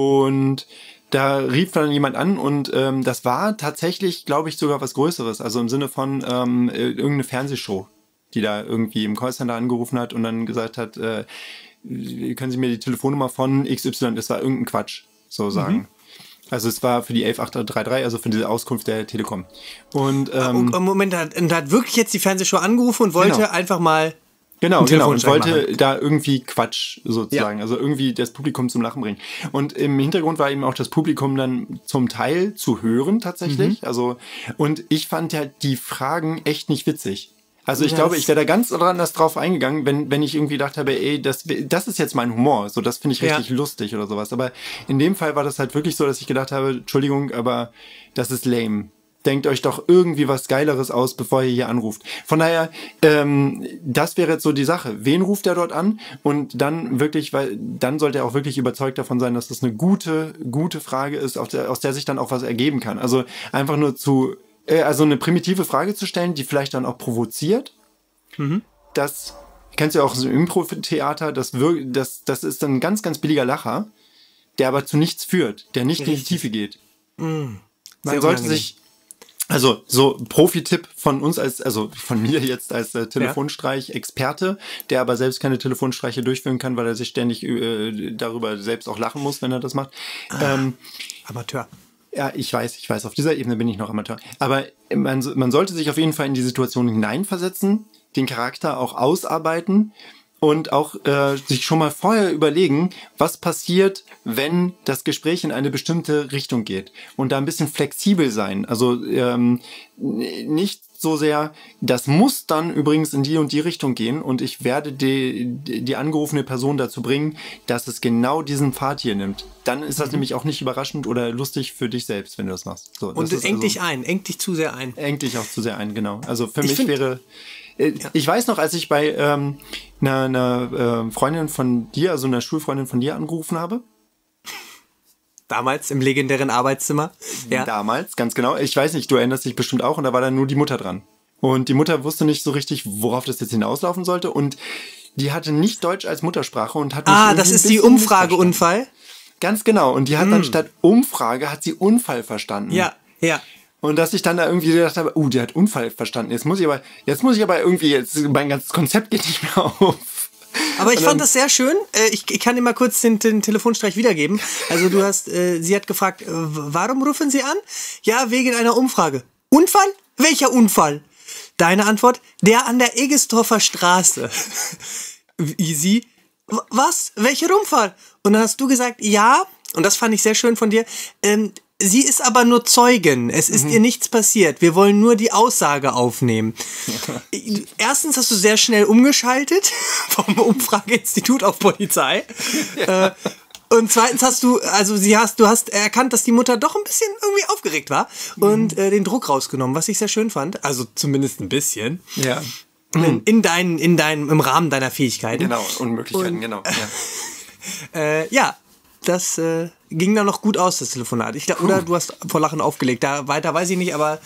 Und da rief dann jemand an und ähm, das war tatsächlich, glaube ich, sogar was Größeres. Also im Sinne von ähm, irgendeine Fernsehshow, die da irgendwie im Callcenter angerufen hat und dann gesagt hat, äh, können Sie mir die Telefonnummer von X Y, das war irgendein Quatsch, so sagen. Mhm. Also es war für die elf acht drei drei, also für diese Auskunft der Telekom. Und ähm, oh, Moment, da hat, da hat wirklich jetzt die Fernsehshow angerufen und wollte genau. einfach mal Genau, genau, und wollte machen. da irgendwie Quatsch sozusagen, ja. Also irgendwie das Publikum zum Lachen bringen. Und im Hintergrund war eben auch das Publikum dann zum Teil zu hören tatsächlich. Mhm. Also und ich fand ja die Fragen echt nicht witzig. Also ich yes. glaube, ich wäre da ganz anders drauf eingegangen, wenn wenn ich irgendwie gedacht habe, ey, das das ist jetzt mein Humor, so das finde ich richtig ja. lustig oder sowas. Aber in dem Fall war das halt wirklich so, dass ich gedacht habe, Entschuldigung, aber das ist lame. Denkt euch doch irgendwie was Geileres aus, bevor ihr hier anruft. Von daher, ähm, das wäre jetzt so die Sache. Wen ruft er dort an? Und dann wirklich, weil dann sollte er auch wirklich überzeugt davon sein, dass das eine gute, gute Frage ist, aus der, aus der sich dann auch was ergeben kann. Also einfach nur zu, äh, also eine primitive Frage zu stellen, die vielleicht dann auch provoziert. Mhm. Das kennst du ja auch so im Impro-Theater, das, wir, das, das ist dann ein ganz, ganz billiger Lacher, der aber zu nichts führt, der nicht Richtig. in die Tiefe geht. Mhm. Man sollte unangenehm. sich Also so Profi-Tipp von uns als, also von mir jetzt als äh, Telefonstreich-Experte, der aber selbst keine Telefonstreiche durchführen kann, weil er sich ständig äh, darüber selbst auch lachen muss, wenn er das macht. Ah, ähm, Amateur. Ja, ich weiß, ich weiß, auf dieser Ebene bin ich noch Amateur. Aber man, man sollte sich auf jeden Fall in die Situation hineinversetzen, den Charakter auch ausarbeiten und auch äh, sich schon mal vorher überlegen, was passiert, wenn das Gespräch in eine bestimmte Richtung geht. Und da ein bisschen flexibel sein. Also ähm, nicht so sehr, das muss dann übrigens in die und die Richtung gehen und ich werde die, die angerufene Person dazu bringen, dass es genau diesen Pfad hier nimmt. Dann ist das mhm. nämlich auch nicht überraschend oder lustig für dich selbst, wenn du das machst. So, und das es engt also, dich ein, engt dich zu sehr ein. Engt dich auch zu sehr ein, genau. Also für ich mich find, wäre... Äh, ja. Ich weiß noch, als ich bei ähm, einer, einer äh, Freundin von dir, also einer Schulfreundin von dir angerufen habe. Damals im legendären Arbeitszimmer. Ja. Damals, ganz genau. Ich weiß nicht, du erinnerst dich bestimmt auch und da war dann nur die Mutter dran. Und die Mutter wusste nicht so richtig, worauf das jetzt hinauslaufen sollte und die hatte nicht Deutsch als Muttersprache und hat mich Ah, das ist die Umfrageunfall? Ganz genau. Und die hat mm. dann statt Umfrage, hat sie Unfall verstanden. Ja, ja. Und dass ich dann da irgendwie gedacht habe, uh, die hat Unfall verstanden. Jetzt muss ich aber, jetzt muss ich aber irgendwie, jetzt, mein ganzes Konzept geht nicht mehr auf. Aber ich fand das sehr schön. Ich, ich kann dir mal kurz den, den Telefonstreich wiedergeben. Also du hast, äh, sie hat gefragt, äh, warum rufen Sie an? Ja, wegen einer Umfrage. Unfall? Welcher Unfall? Deine Antwort, der an der Egestorfer Straße. Sie, was? Welcher Unfall? Und dann hast du gesagt, ja, und das fand ich sehr schön von dir, ähm, sie ist aber nur Zeugin. Es ist mhm. ihr nichts passiert. Wir wollen nur die Aussage aufnehmen. Ja. Erstens hast du sehr schnell umgeschaltet vom Umfrageinstitut auf Polizei. Ja. Äh, Und zweitens hast du, also sie hast, du hast erkannt, dass die Mutter doch ein bisschen irgendwie aufgeregt war und äh, den Druck rausgenommen, was ich sehr schön fand. Also zumindest ein bisschen. Ja. In, in deinen, in deinen, im Rahmen deiner Fähigkeiten. Genau, Unmöglichkeiten, Und, genau. Ja. Äh, ja, das äh, ging dann noch gut aus, das Telefonat. Ich, glaub, oder du hast vor Lachen aufgelegt. Da weiter weiß ich nicht, aber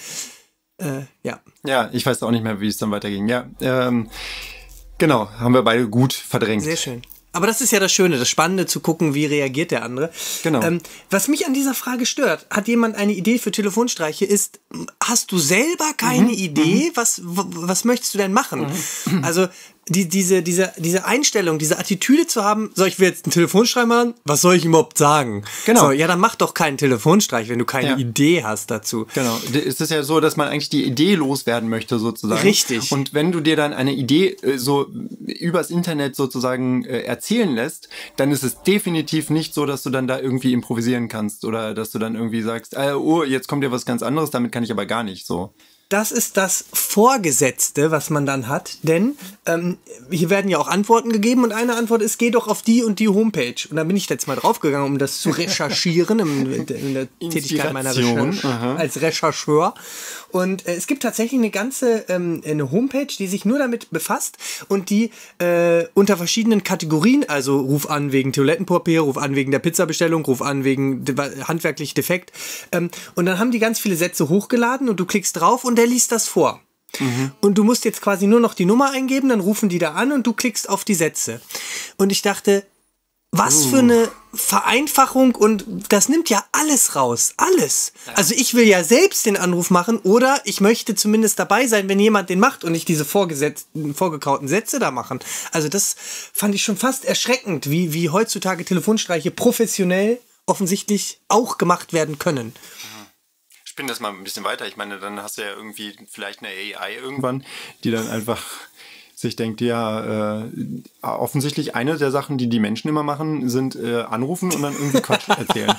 äh, ja. Ja, ich weiß auch nicht mehr, wie es dann weiterging. Ja, ähm, genau, haben wir beide gut verdrängt. Sehr schön. Aber das ist ja das Schöne, das Spannende zu gucken, wie reagiert der andere. Genau. Ähm, was mich an dieser Frage stört, hat jemand eine Idee für Telefonstreiche, ist, hast du selber keine Mhm. Idee? Mhm. Was, w- was möchtest du denn machen? Mhm. Also die, diese, diese, diese Einstellung, diese Attitüde zu haben, soll ich will jetzt einen Telefonstreich machen? Was soll ich ihm überhaupt sagen? Genau. So, ja, dann mach doch keinen Telefonstreich, wenn du keine Ja. Idee hast dazu. Genau. Es ist ja so, dass man eigentlich die Idee loswerden möchte, sozusagen. Richtig. Und wenn du dir dann eine Idee äh, so übers Internet sozusagen äh, erzählen lässt, dann ist es definitiv nicht so, dass du dann da irgendwie improvisieren kannst oder dass du dann irgendwie sagst, äh, oh, jetzt kommt ja was ganz anderes, damit kann ich aber gar nicht so. Das ist das Vorgesetzte, was man dann hat, denn ähm, hier werden ja auch Antworten gegeben und eine Antwort ist, geh doch auf die und die Homepage. Und dann bin ich jetzt mal draufgegangen, um das zu recherchieren im, in der Tätigkeit meiner Inspiration, Recherche aha. als Rechercheur. Und äh, es gibt tatsächlich eine ganze ähm, eine Homepage, die sich nur damit befasst und die äh, unter verschiedenen Kategorien, also ruf an wegen Toilettenpapier, ruf an wegen der Pizzabestellung, ruf an wegen de- handwerklich defekt. Ähm, und dann haben die ganz viele Sätze hochgeladen und du klickst drauf und der liest das vor. Mhm. Und du musst jetzt quasi nur noch die Nummer eingeben, dann rufen die da an und du klickst auf die Sätze. Und ich dachte, was für eine Vereinfachung und das nimmt ja alles raus. Alles. Also ich will ja selbst den Anruf machen oder ich möchte zumindest dabei sein, wenn jemand den macht und nicht diese vorgesetzten, vorgekauten Sätze da machen. Also das fand ich schon fast erschreckend, wie, wie heutzutage Telefonstreiche professionell offensichtlich auch gemacht werden können. Spinn das mal ein bisschen weiter. Ich meine, dann hast du ja irgendwie vielleicht eine A I irgendwann, die dann einfach sich denkt, ja, äh, offensichtlich eine der Sachen, die die Menschen immer machen, sind äh, anrufen und dann irgendwie Quatsch erzählen.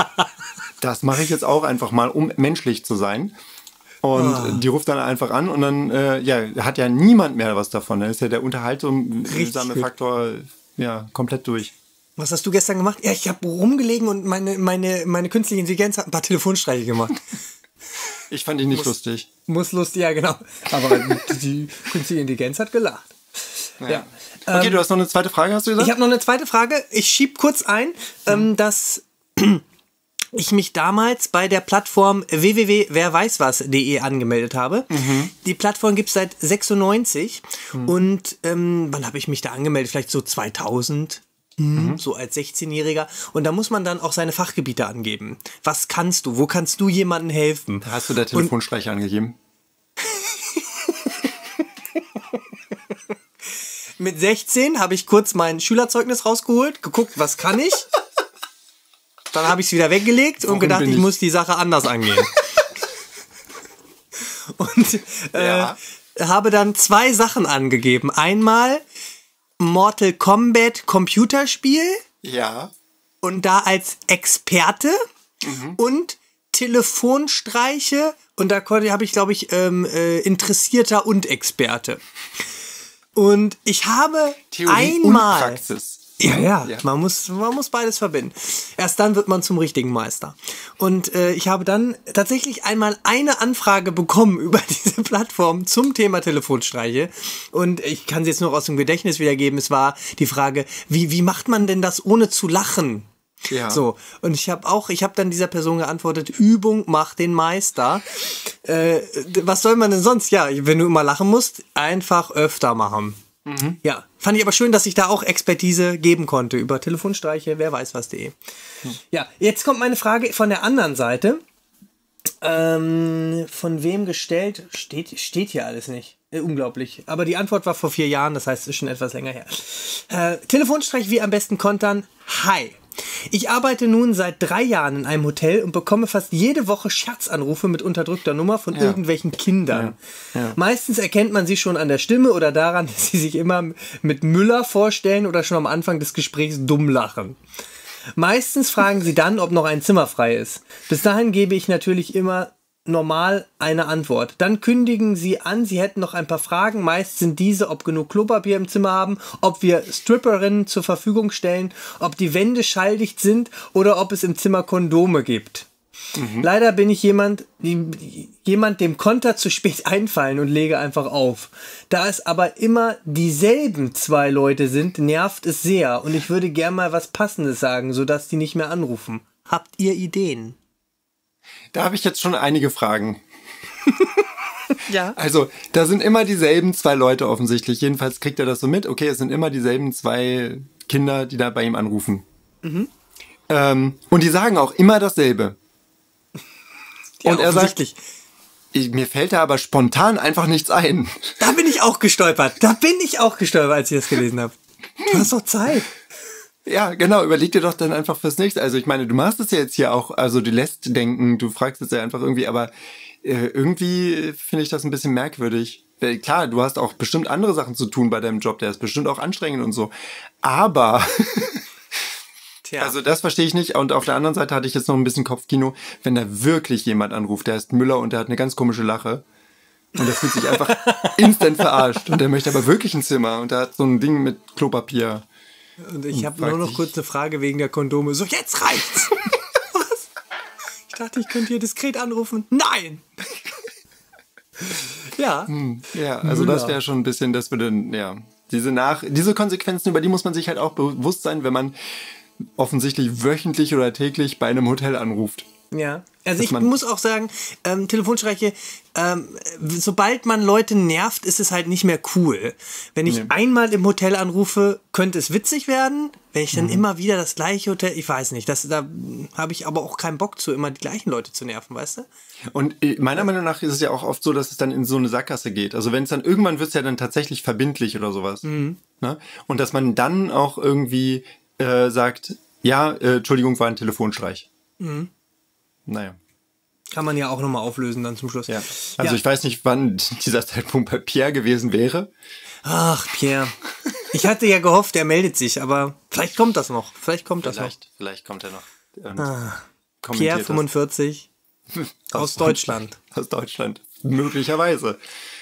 Das mache ich jetzt auch einfach mal, um menschlich zu sein. Und Ah. die ruft dann einfach an und dann äh, ja, hat ja niemand mehr was davon. Da ist ja der unterhaltsame gut. Faktor ja, komplett durch. Was hast du gestern gemacht? Ja, ich habe rumgelegen und meine, meine, meine künstliche Intelligenz hat ein paar Telefonstreiche gemacht. Ich fand ihn nicht lustig. Muss lustig, ja genau. Aber die künstliche Intelligenz hat gelacht. Ja. Ja. Okay, Ähm, du hast noch eine zweite Frage, hast du gesagt? Ich habe noch eine zweite Frage. Ich schieb kurz ein, ähm, dass ich mich damals bei der Plattform w w w punkt wer weiß was punkt de angemeldet habe. Mhm. Die Plattform gibt es seit sechsundneunzig. Mhm. Und ähm, wann habe ich mich da angemeldet? Vielleicht so zweitausend. Mhm. So als sechzehnjähriger. Und da muss man dann auch seine Fachgebiete angeben. Was kannst du? Wo kannst du jemandem helfen? Da hast du der Telefonstreicher angegeben. Mit sechzehn habe ich kurz mein Schülerzeugnis rausgeholt, geguckt, was kann ich? Dann habe ich es wieder weggelegt und Warum gedacht, bin ich ich- muss die Sache anders angehen. Und äh, Ja. habe dann zwei Sachen angegeben. Einmal Mortal Kombat Computerspiel Ja. und da als Experte und Telefonstreiche und da konnte habe ich, glaube ich, ähm, äh, Interessierter und Experte. Und ich habe Theorie einmal... und Praxis. Ja, ja, Ja. Man, muss, man muss beides verbinden. Erst dann wird man zum richtigen Meister. Und äh, ich habe dann tatsächlich einmal eine Anfrage bekommen über diese Plattform zum Thema Telefonstreiche. Und ich kann sie jetzt nur aus dem Gedächtnis wiedergeben. Es war die Frage, wie, wie macht man denn das ohne zu lachen? Ja. So, und ich habe auch, ich habe dann dieser Person geantwortet, Übung macht den Meister. Äh, was soll man denn sonst? Ja, wenn du immer lachen musst, einfach öfter machen. Mhm. Ja, fand ich aber schön, dass ich da auch Expertise geben konnte über Telefonstreiche, wer weiß was punkt de. Mhm. Ja, jetzt kommt meine Frage von der anderen Seite. Ähm, von wem gestellt? Steht, steht hier alles nicht. Äh, unglaublich. Aber die Antwort war vor vier Jahren, das heißt, es ist schon etwas länger her. Äh, Telefonstreich wie am besten kontern. Hi. Ich arbeite nun seit drei Jahren in einem Hotel und bekomme fast jede Woche Scherzanrufe mit unterdrückter Nummer von Ja. irgendwelchen Kindern. Ja. Ja. Meistens erkennt man sie schon an der Stimme oder daran, dass sie sich immer mit Müller vorstellen oder schon am Anfang des Gesprächs dumm lachen. Meistens fragen sie dann, ob noch ein Zimmer frei ist. Bis dahin gebe ich natürlich immer normal eine Antwort. Dann kündigen sie an, sie hätten noch ein paar Fragen. Meist sind diese, ob genug Klopapier im Zimmer haben, ob wir Stripperinnen zur Verfügung stellen, ob die Wände schalldicht sind oder ob es im Zimmer Kondome gibt. Mhm. Leider bin ich jemand, jemand, dem Konter zu spät einfallen und lege einfach auf. Da es aber immer dieselben zwei Leute sind, nervt es sehr und ich würde gern mal was Passendes sagen, sodass die nicht mehr anrufen. Habt ihr Ideen? Da habe ich jetzt schon einige Fragen. Ja. Also, da sind immer dieselben zwei Leute offensichtlich. Jedenfalls kriegt er das so mit. Okay, es sind immer dieselben zwei Kinder, die da bei ihm anrufen. Mhm. Ähm, und die sagen auch immer dasselbe. Ja, und er sagt, ich, mir fällt da aber spontan einfach nichts ein. Da bin ich auch gestolpert. Da bin ich auch gestolpert, als ich das gelesen habe. Du hast doch Zeit. Ja, genau. Überleg dir doch dann einfach fürs Nächste. Also ich meine, du machst es ja jetzt hier auch, also du lässt denken, du fragst es ja einfach irgendwie, aber äh, irgendwie finde ich das ein bisschen merkwürdig. Weil, klar, du hast auch bestimmt andere Sachen zu tun bei deinem Job, der ist bestimmt auch anstrengend und so. Aber... Tja. Also das verstehe ich nicht. Und auf der anderen Seite hatte ich jetzt noch ein bisschen Kopfkino, wenn da wirklich jemand anruft, der heißt Müller und der hat eine ganz komische Lache und der fühlt sich einfach instant verarscht und der möchte aber wirklich ein Zimmer und der hat so ein Ding mit Klopapier. Und ich habe nur noch kurz eine Frage wegen der Kondome. So, jetzt reicht's! Was? Ich dachte, ich könnte hier diskret anrufen. Nein! Ja. Hm, ja, also Müller. Das wäre schon ein bisschen, das würde, ja, diese nach, diese Konsequenzen, über die muss man sich halt auch bewusst sein, wenn man offensichtlich wöchentlich oder täglich bei einem Hotel anruft. Ja, also ich muss auch sagen, ähm, Telefonstreiche, ähm, sobald man Leute nervt, ist es halt nicht mehr cool. Wenn ich nee. einmal im Hotel anrufe, könnte es witzig werden. Wenn ich dann mhm. immer wieder das gleiche Hotel, ich weiß nicht, das, da habe ich aber auch keinen Bock zu, immer die gleichen Leute zu nerven, weißt du? Und meiner Meinung nach ist es ja auch oft so, dass es dann in so eine Sackgasse geht. Also wenn es dann, irgendwann wird es ja dann tatsächlich verbindlich oder sowas. Mhm. Ne? Und dass man dann auch irgendwie äh, sagt, ja, äh, Entschuldigung, war ein Telefonstreich. Mhm. Naja. Kann man ja auch nochmal auflösen dann zum Schluss. Ja. Also ja. Ich weiß nicht, wann dieser Zeitpunkt bei Pierre gewesen wäre. Ach, Pierre. Ich hatte ja gehofft, er meldet sich, aber vielleicht kommt das noch. Vielleicht kommt vielleicht, das noch. Vielleicht kommt er noch. Ah, Pierre fünfundvierzig aus, aus Deutschland. Aus Deutschland. Möglicherweise.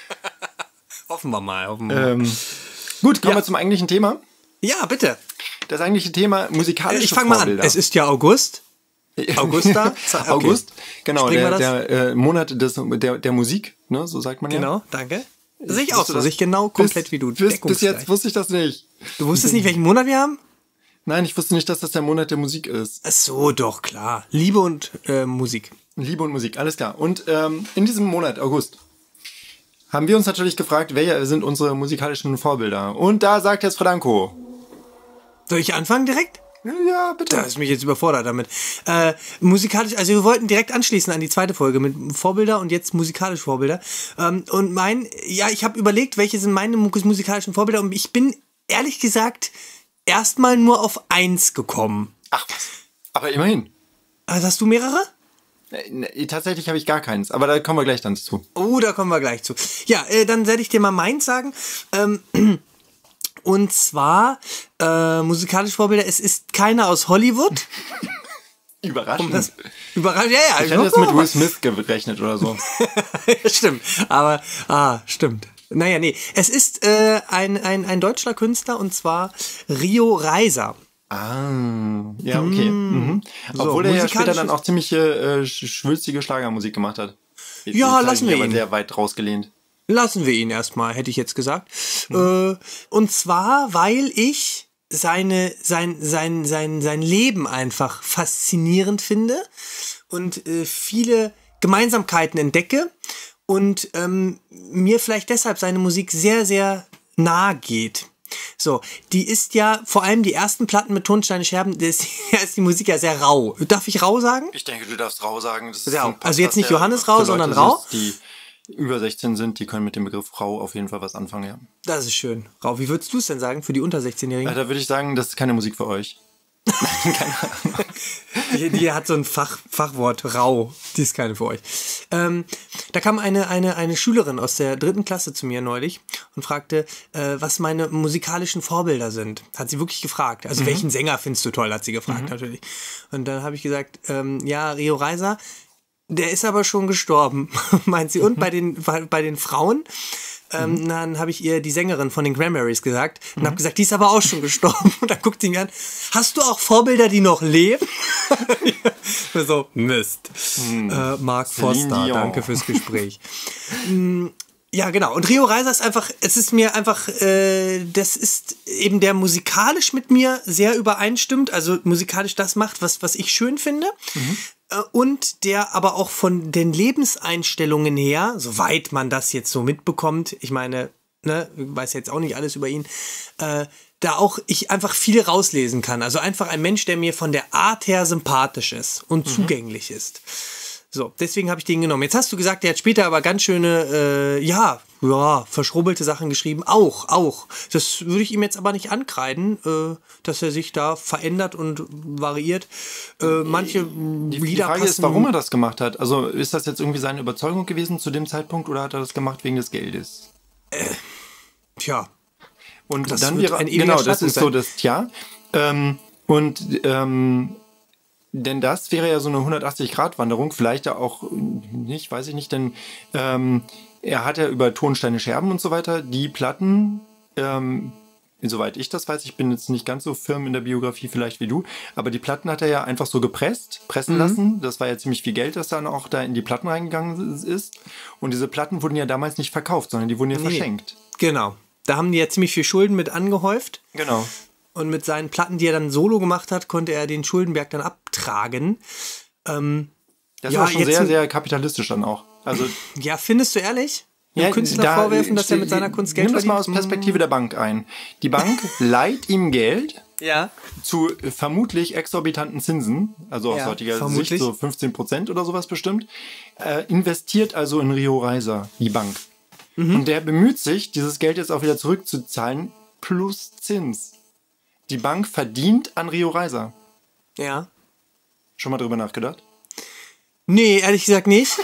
Hoffen wir mal. Hoffen wir mal. Ähm, gut, kommen ja. wir zum eigentlichen Thema. Ja, bitte. Das eigentliche Thema musikalische Ich fange mal an. Es ist ja August. Augusta. Okay. August, genau, der, der äh, Monat des, der, der Musik, ne, so sagt man ja. Genau, danke. Sehe ich auch so, sehe ich genau komplett bis, wie du. Bis, bis jetzt wusste ich das nicht. Du wusstest nicht, welchen Monat wir haben? Nein, ich wusste nicht, dass das der Monat der Musik ist. Ach so, doch, klar. Liebe und äh, Musik. Liebe und Musik, alles klar. Und ähm, in diesem Monat, August, haben wir uns natürlich gefragt, wer sind unsere musikalischen Vorbilder? Und da sagt jetzt Franco. Soll ich anfangen direkt? Ja, bitte. Da ist mich jetzt überfordert damit. Äh, musikalisch, also wir wollten direkt anschließen an die zweite Folge mit Vorbilder und jetzt musikalische Vorbilder. Ähm, und mein, ja, ich habe überlegt, welche sind meine musikalischen Vorbilder und ich bin ehrlich gesagt erstmal nur auf eins gekommen. Ach was. Aber immerhin. Also hast du mehrere? Äh, tatsächlich habe ich gar keins, aber da kommen wir gleich dann zu. Oh, da kommen wir gleich zu. Ja, äh, dann werde ich dir mal meins sagen. Ähm, Und zwar äh, musikalische Vorbilder, es ist keiner aus Hollywood. Überraschend. Um das, überraschend, ja, ja. Ich hätte jetzt mit Will Smith gerechnet oder so. Stimmt, aber, ah, stimmt. Naja, nee, es ist äh, ein, ein, ein deutscher Künstler und zwar Rio Reiser. Ah, ja, okay. Mhm. Obwohl so, er ja später dann auch ziemliche äh, schwülstige Schlagermusik gemacht hat. Jetzt ja, lassen wir ihn. Aber sehr weit rausgelehnt. Lassen wir ihn erstmal, hätte ich jetzt gesagt. Mhm. Äh, und zwar, weil ich seine, sein, sein, sein, sein Leben einfach faszinierend finde und äh, viele Gemeinsamkeiten entdecke und ähm, mir vielleicht deshalb seine Musik sehr, sehr nahe geht. So, die ist ja, vor allem die ersten Platten mit Tonsteine Scherben, da ist, ist die Musik ja sehr rau. Darf ich rau sagen? Ich denke, du darfst rau sagen. Das ist ja, also jetzt nicht Johannes Rau, sondern rau. Die über sechzehn sind, die können mit dem Begriff Rau auf jeden Fall was anfangen, ja. Das ist schön. Rau, wie würdest du es denn sagen für die unter sechzehnjährigen? Ja, da würde ich sagen, das ist keine Musik für euch. Keine Ahnung. Die, die hat so ein Fach, Fachwort, Rau. Die ist keine für euch. Ähm, da kam eine, eine, eine Schülerin aus der dritten Klasse zu mir neulich und fragte, äh, was meine musikalischen Vorbilder sind. Hat sie wirklich gefragt. Also mhm. welchen Sänger findest du toll, hat sie gefragt mhm. natürlich. Und dann habe ich gesagt, ähm, ja, Rio Reiser. Der ist aber schon gestorben, meint sie. Und bei den, bei den Frauen, ähm, mhm. dann habe ich ihr die Sängerin von den Cranberries gesagt und mhm. habe gesagt, die ist aber auch schon gestorben. Und dann guckt sie mich an, hast du auch Vorbilder, die noch leben? So, Mist. Mhm. Äh, Mark Foster, danke fürs Gespräch. Ja, genau. Und Rio Reiser ist einfach, es ist mir einfach, äh, das ist eben der musikalisch mit mir sehr übereinstimmt, also musikalisch das macht, was, was ich schön finde. Mhm. Äh, und der aber auch von den Lebenseinstellungen her, soweit man das jetzt so mitbekommt, ich meine, ne, ich weiß jetzt auch nicht alles über ihn, äh, da auch ich einfach viel rauslesen kann. Also einfach ein Mensch, der mir von der Art her sympathisch ist und mhm. zugänglich ist. So, deswegen habe ich den genommen. Jetzt hast du gesagt, der hat später aber ganz schöne, äh, ja, ja, verschrubbelte Sachen geschrieben. Auch, auch. Das würde ich ihm jetzt aber nicht ankreiden, äh, dass er sich da verändert und variiert. Äh, manche die, Lieder die Frage passen, ist, warum er das gemacht hat. Also ist das jetzt irgendwie seine Überzeugung gewesen zu dem Zeitpunkt oder hat er das gemacht wegen des Geldes? Äh, tja. Und das dann wird wäre, ein ewiger genau, das Schatten ist sein. so das Tja. Ähm, und, ähm, denn das wäre ja so eine hundertachtzig-Grad-Wanderung, vielleicht ja auch nicht, weiß ich nicht, denn ähm, er hat ja über Tonsteine Scherben und so weiter die Platten, ähm, soweit ich das weiß, ich bin jetzt nicht ganz so firm in der Biografie vielleicht wie du, aber die Platten hat er ja einfach so gepresst, pressen mhm. lassen. Das war ja ziemlich viel Geld, das dann auch da in die Platten reingegangen ist. Und diese Platten wurden ja damals nicht verkauft, sondern die wurden ja nee. verschenkt. Genau. Da haben die ja ziemlich viel Schulden mit angehäuft. Genau. Und mit seinen Platten, die er dann solo gemacht hat, konnte er den Schuldenberg dann abtragen. Ähm, das ja, war schon jetzt sehr, sehr kapitalistisch dann auch. Also, ja, findest du ehrlich? Ja, Dem Künstler da, vorwerfen, dass er mit seiner Kunst Geld verdient? Nimm das verdient? mal aus Perspektive der Bank ein. Die Bank leiht ihm Geld ja. zu vermutlich exorbitanten Zinsen, also aus ja, heutiger vermutlich. Sicht so fünfzehn Prozent oder sowas bestimmt, äh, investiert also in Rio Reiser, die Bank. Mhm. Und der bemüht sich, dieses Geld jetzt auch wieder zurückzuzahlen, plus Zins. Die Bank verdient an Rio Reiser. Ja. Schon mal drüber nachgedacht? Nee, ehrlich gesagt nicht.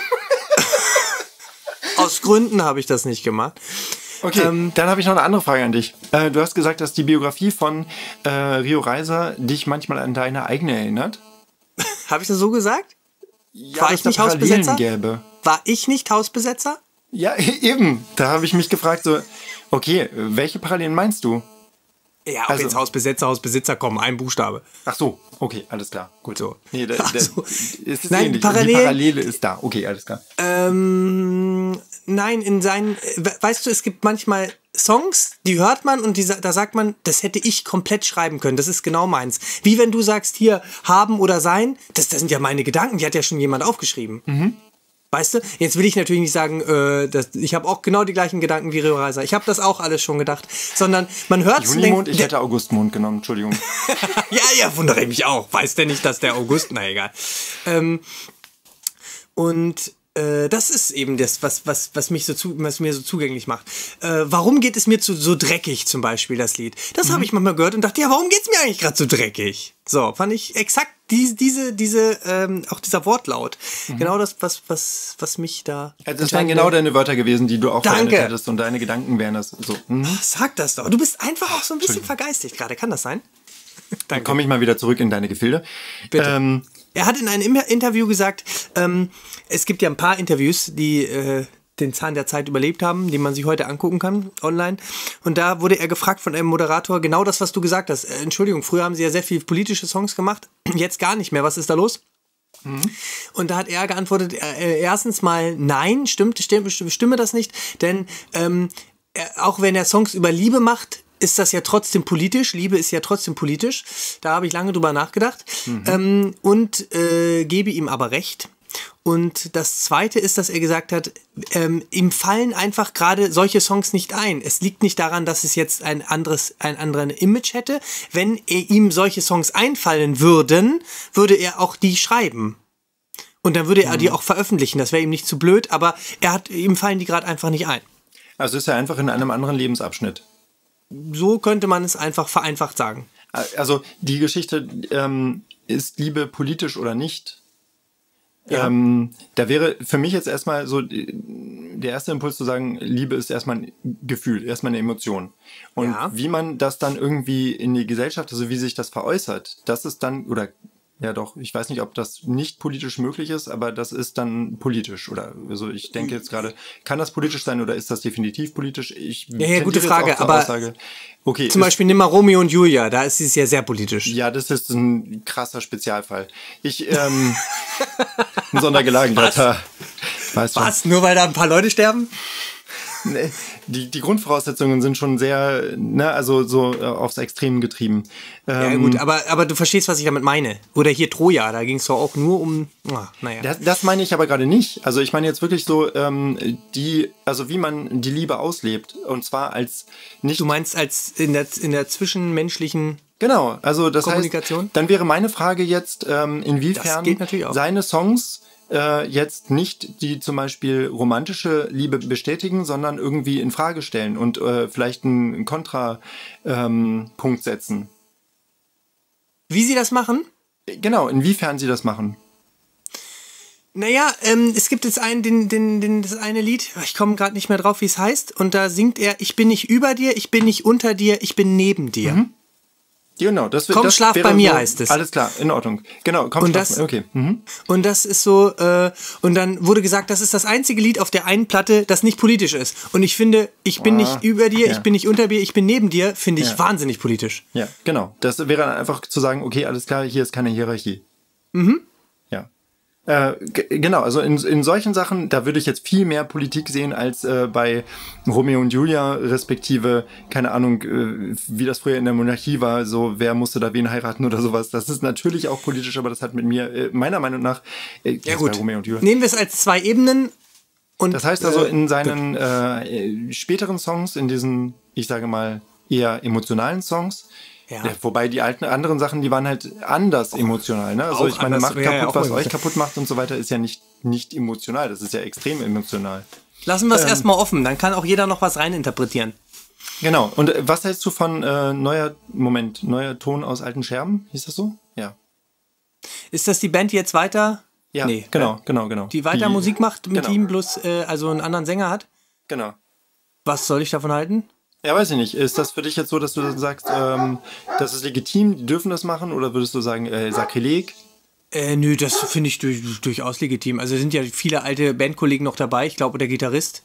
Aus Gründen habe ich das nicht gemacht. Okay, ähm, dann habe ich noch eine andere Frage an dich. Äh, du hast gesagt, dass die Biografie von äh, Rio Reiser dich manchmal an deine eigene erinnert. Habe ich das so gesagt? Ja, War ich nicht Hausbesetzer? Gäbe. War ich nicht Hausbesetzer? Ja, eben. Da habe ich mich gefragt, so, okay, welche Parallelen meinst du? Ja, ob also, jetzt Hausbesetzer, Hausbesitzer kommen, ein Buchstabe. Ach so, okay, alles klar. Gut. So. Nee, da, da, so. Es ist nein, ähnlich. Parallel, die Parallele ist da. Okay, alles klar. Ähm, nein, in seinen, weißt du, es gibt manchmal Songs, die hört man und die, da sagt man, das hätte ich komplett schreiben können. Das ist genau meins. Wie wenn du sagst, hier, haben oder sein, das, das sind ja meine Gedanken, die hat ja schon jemand aufgeschrieben. Mhm. Weißt du? Jetzt will ich natürlich nicht sagen, äh, dass, ich habe auch genau die gleichen Gedanken wie Rio Reiser. Ich habe das auch alles schon gedacht. Sondern man hört es. Junimond, ich hätte Augustmond genommen, Entschuldigung. ja, ja, wundere ich mich auch. Weiß der nicht, dass der August, na egal. Ähm, und äh, das ist eben das, was, was, was, mich so zu, was mir so zugänglich macht. Äh, warum geht es mir zu, so dreckig, zum Beispiel, das Lied? Das mhm. habe ich manchmal gehört und dachte, ja, warum geht es mir eigentlich gerade so dreckig? So, fand ich exakt diese, diese, diese ähm, auch dieser Wortlaut. Mhm. Genau das, was, was, was mich da... Also das wären genau deine Wörter gewesen, die du auch Danke. verwendet hättest und deine Gedanken wären das so. Mhm. Sag das doch. Du bist einfach auch so ein bisschen vergeistigt gerade. Kann das sein? Dann komme ich mal wieder zurück in deine Gefilde. Bitte. Ähm, er hat in einem Interview gesagt, ähm, es gibt ja ein paar Interviews, die äh, den Zahn der Zeit überlebt haben, die man sich heute angucken kann online. Und da wurde er gefragt von einem Moderator, genau das, was du gesagt hast. Äh, Entschuldigung, früher haben sie ja sehr viel politische Songs gemacht, jetzt gar nicht mehr. Was ist da los? Mhm. Und da hat er geantwortet, äh, erstens mal nein, stimmt, stimmt, stimme das nicht, denn ähm, er, auch wenn er Songs über Liebe macht, ist das ja trotzdem politisch. Liebe ist ja trotzdem politisch. Da habe ich lange drüber nachgedacht. Mhm. Ähm, und äh, gebe ihm aber recht. Und das Zweite ist, dass er gesagt hat, ähm, ihm fallen einfach gerade solche Songs nicht ein. Es liegt nicht daran, dass es jetzt ein anderes, ein anderes Image hätte. Wenn er, ihm solche Songs einfallen würden, würde er auch die schreiben. Und dann würde er mhm. die auch veröffentlichen. Das wäre ihm nicht zu blöd, aber er hat, ihm fallen die gerade einfach nicht ein. Also ist er einfach in einem anderen Lebensabschnitt. So könnte man es einfach vereinfacht sagen. Also die Geschichte, ähm, ist Liebe politisch oder nicht? Ja. Ähm, da wäre für mich jetzt erstmal so der erste Impuls zu sagen, Liebe ist erstmal ein Gefühl, erstmal eine Emotion. Und ja. wie man das dann irgendwie in die Gesellschaft, also wie sich das veräußert, das ist dann, oder ja doch, ich weiß nicht, ob das nicht politisch möglich ist, aber das ist dann politisch. Oder also ich denke jetzt gerade, kann das politisch sein oder ist das definitiv politisch? Ich Ja, ja, gute Frage, aber Aussage, okay, zum ist, Beispiel nimm mal Romeo und Julia, da ist es ja sehr politisch. ja, das ist ein krasser Spezialfall. Ich, ähm, ein Sondergelagenheit. Was? Was? Nur weil da ein paar Leute sterben? Nee, die, die Grundvoraussetzungen sind schon sehr, ne, also so äh, aufs Extrem getrieben. Ähm, ja gut, aber, aber du verstehst, was ich damit meine. Oder hier Troja, da ging es doch auch nur um, ah, naja. Das, das meine ich aber gerade nicht. Also ich meine jetzt wirklich so, ähm, die, also wie man die Liebe auslebt. Und zwar als nicht... Du meinst als in der, in der zwischenmenschlichen... Genau, also das Kommunikation? heißt, dann wäre meine Frage jetzt, ähm, inwiefern seine Songs äh, jetzt nicht die zum Beispiel romantische Liebe bestätigen, sondern irgendwie in Frage stellen und äh, vielleicht einen Kontrapunkt ähm, Punkt setzen. Wie sie das machen? Genau, inwiefern sie das machen. Naja, ähm, es gibt jetzt einen, den, den, den, das eine Lied, ich komme gerade nicht mehr drauf, wie es heißt, und da singt er, ich bin nicht über dir, ich bin nicht unter dir, ich bin neben dir. Mhm. Genau, das, komm, das schlaf bei mir, so, heißt es. Alles klar, in Ordnung. Genau, komm, und schlaf. Das, okay. Mhm. Und das ist so, äh, und dann wurde gesagt, das ist das einzige Lied auf der einen Platte, das nicht politisch ist. Und ich finde, ich bin ah, nicht über dir, ja. ich bin nicht unter dir, ich bin neben dir, finde ich ja. wahnsinnig politisch. Ja, genau. Das wäre dann einfach zu sagen, okay, alles klar, hier ist keine Hierarchie. Mhm. Ja. Äh, g- genau, also in, in solchen Sachen, da würde ich jetzt viel mehr Politik sehen als äh, bei Romeo und Julia, respektive, keine Ahnung, äh, wie das früher in der Monarchie war, so wer musste da wen heiraten oder sowas. Das ist natürlich auch politisch, aber das hat mit mir, äh, meiner Meinung nach, äh, ja gut, bei Romeo und Julia. Nehmen wir es als zwei Ebenen. Und, das heißt also, in seinen äh, späteren Songs, in diesen, ich sage mal, eher emotionalen Songs, ja. Ja, wobei die alten anderen Sachen, die waren halt anders emotional. Ne? Also ich meine, anders, macht kaputt, ja, ja, was euch kaputt macht und so weiter, ist ja nicht, nicht emotional. Das ist ja extrem emotional. Lassen wir es ähm, erstmal offen, dann kann auch jeder noch was reininterpretieren. Genau. Und äh, was hältst du von äh, neuer, Moment, neuer Ton aus alten Scherben? Hieß das so? Ja. Ist das die Band, die jetzt weiter... Ja, nee, genau, äh, genau, genau. Die weiter die, Musik macht mit genau. ihm, bloß äh, also einen anderen Sänger hat? Genau. Was soll ich davon halten? Ja, weiß ich nicht. Ist das für dich jetzt so, dass du sagst, ähm, das ist legitim, die dürfen das machen? Oder würdest du sagen, äh, Sakrileg? Äh, nö, das finde ich durch, durchaus legitim. Also sind ja viele alte Bandkollegen noch dabei. Ich glaube, der Gitarrist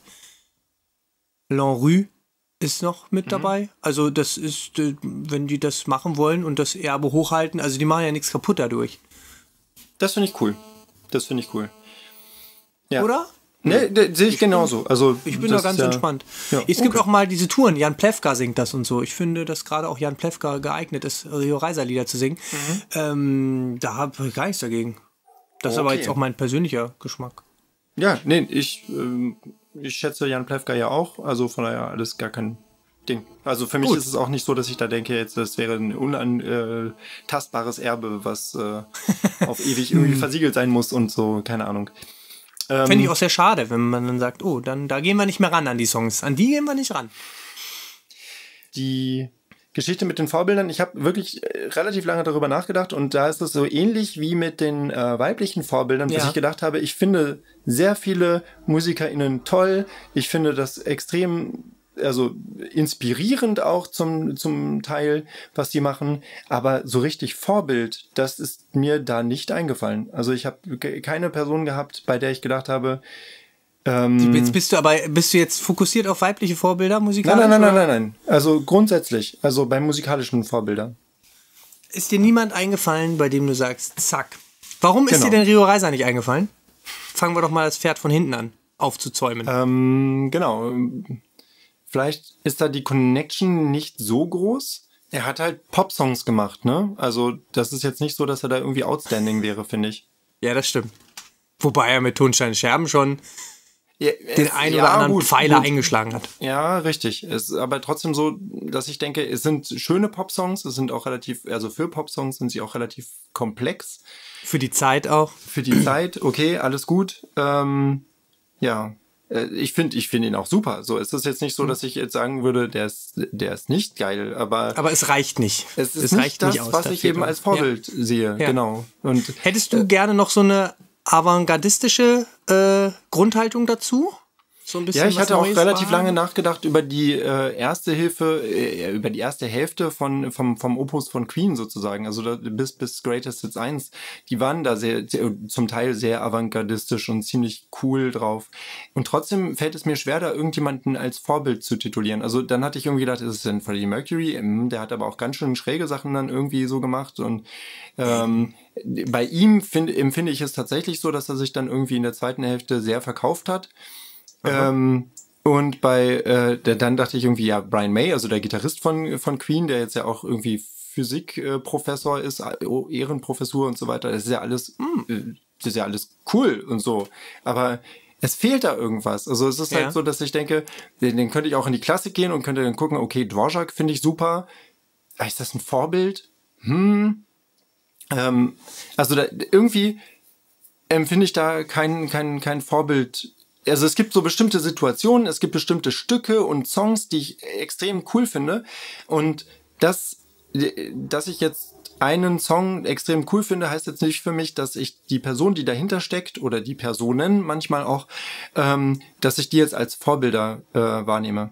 Lanrue ist noch mit mhm. dabei. Also das ist, wenn die das machen wollen und das Erbe hochhalten, also die machen ja nichts kaputt dadurch. Das finde ich cool. Das finde ich cool. Ja. Oder? Ne, sehe ich, ich genauso. Bin, also, ich bin da ganz ja, entspannt. Ja, es okay. gibt auch mal diese Touren, Jan Plewka singt das und so. Ich finde, dass gerade auch Jan Plewka geeignet ist, Rio Reiser Lieder zu singen. Mhm. Ähm, da habe ich gar nichts dagegen. Das okay. ist aber jetzt auch mein persönlicher Geschmack. Ja, nee, ich, ähm, ich schätze Jan Plewka ja auch. Also von daher alles gar kein Ding. Also für mich Gut. ist es auch nicht so, dass ich da denke, jetzt das wäre ein unantastbares Erbe, was äh, auf ewig irgendwie versiegelt sein muss und so, keine Ahnung. Ähm, Fände ich auch sehr schade, wenn man dann sagt, oh, dann da gehen wir nicht mehr ran an die Songs. An die gehen wir nicht ran. Die Geschichte mit den Vorbildern, ich habe wirklich relativ lange darüber nachgedacht und da ist es so ähnlich wie mit den äh, weiblichen Vorbildern, dass ja. ich gedacht habe, ich finde sehr viele MusikerInnen toll. Ich finde das extrem, also inspirierend auch zum, zum Teil, was die machen, aber so richtig Vorbild, das ist mir da nicht eingefallen. Also ich habe keine Person gehabt, bei der ich gedacht habe, ähm, jetzt bist du aber, bist du jetzt fokussiert auf weibliche Vorbilder musikalisch? Nein, nein, nein, nein, nein, nein. Also grundsätzlich, also bei musikalischen Vorbildern. Ist dir niemand eingefallen, bei dem du sagst, zack. Warum ist genau. dir denn Rio Reiser nicht eingefallen? Fangen wir doch mal das Pferd von hinten an, aufzuzäumen. Ähm, genau. Vielleicht ist da die Connection nicht so groß. Er hat halt Pop-Songs gemacht, ne? Also das ist jetzt nicht so, dass er da irgendwie outstanding wäre, finde ich. Ja, das stimmt. Wobei er mit Tonstein Scherben schon ja, den einen ja, oder anderen gut, Pfeiler gut. eingeschlagen hat. Ja, richtig. Es ist aber trotzdem so, dass ich denke, es sind schöne Pop-Songs, es sind auch relativ, also für Pop-Songs sind sie auch relativ komplex. Für die Zeit auch. Für die Zeit, okay, alles gut. Ähm, ja. Ich finde ich finde ihn auch super. So, es ist jetzt nicht so, dass ich jetzt sagen würde, der ist, der ist nicht geil, aber... Aber es reicht nicht. Es ist es nicht reicht das, nicht aus, was ich eben als Vorbild ja. sehe. Ja. Genau. Und, hättest du äh, gerne noch so eine avantgardistische äh, Grundhaltung dazu? so ein bisschen Ja, ich was hatte auch Neues relativ war? lange nachgedacht über die äh, erste Hilfe, äh, über die erste Hälfte von vom vom Opus von Queen sozusagen. Also da, bis bis Greatest Hits eins, die waren da sehr, sehr zum Teil sehr avantgardistisch und ziemlich cool drauf. Und trotzdem fällt es mir schwer, da irgendjemanden als Vorbild zu titulieren. Also dann hatte ich irgendwie gedacht, ist es denn Freddie Mercury? Ähm, Der hat aber auch ganz schön schräge Sachen dann irgendwie so gemacht. Und ähm, bei ihm find, empfinde ich es tatsächlich so, dass er sich dann irgendwie in der zweiten Hälfte sehr verkauft hat. Ähm, und bei, äh, der, dann dachte ich irgendwie, ja, Brian May, also der Gitarrist von, von Queen, der jetzt ja auch irgendwie Physikprofessor ist, oh, Ehrenprofessur und so weiter, das ist ja alles, mh, das ist ja alles cool und so. Aber es fehlt da irgendwas. Also es ist Ja. halt so, dass ich denke, den, den könnte ich auch in die Klassik gehen und könnte dann gucken, okay, Dvorak finde ich super. Ist das ein Vorbild? Hm. Ähm, also da, irgendwie empfinde ich da kein, kein, kein Vorbild. Also es gibt so bestimmte Situationen, es gibt bestimmte Stücke und Songs, die ich extrem cool finde. Und das, dass ich jetzt einen Song extrem cool finde, heißt jetzt nicht für mich, dass ich die Person, die dahinter steckt, oder die Personen manchmal auch, ähm, dass ich die jetzt als Vorbilder äh, wahrnehme.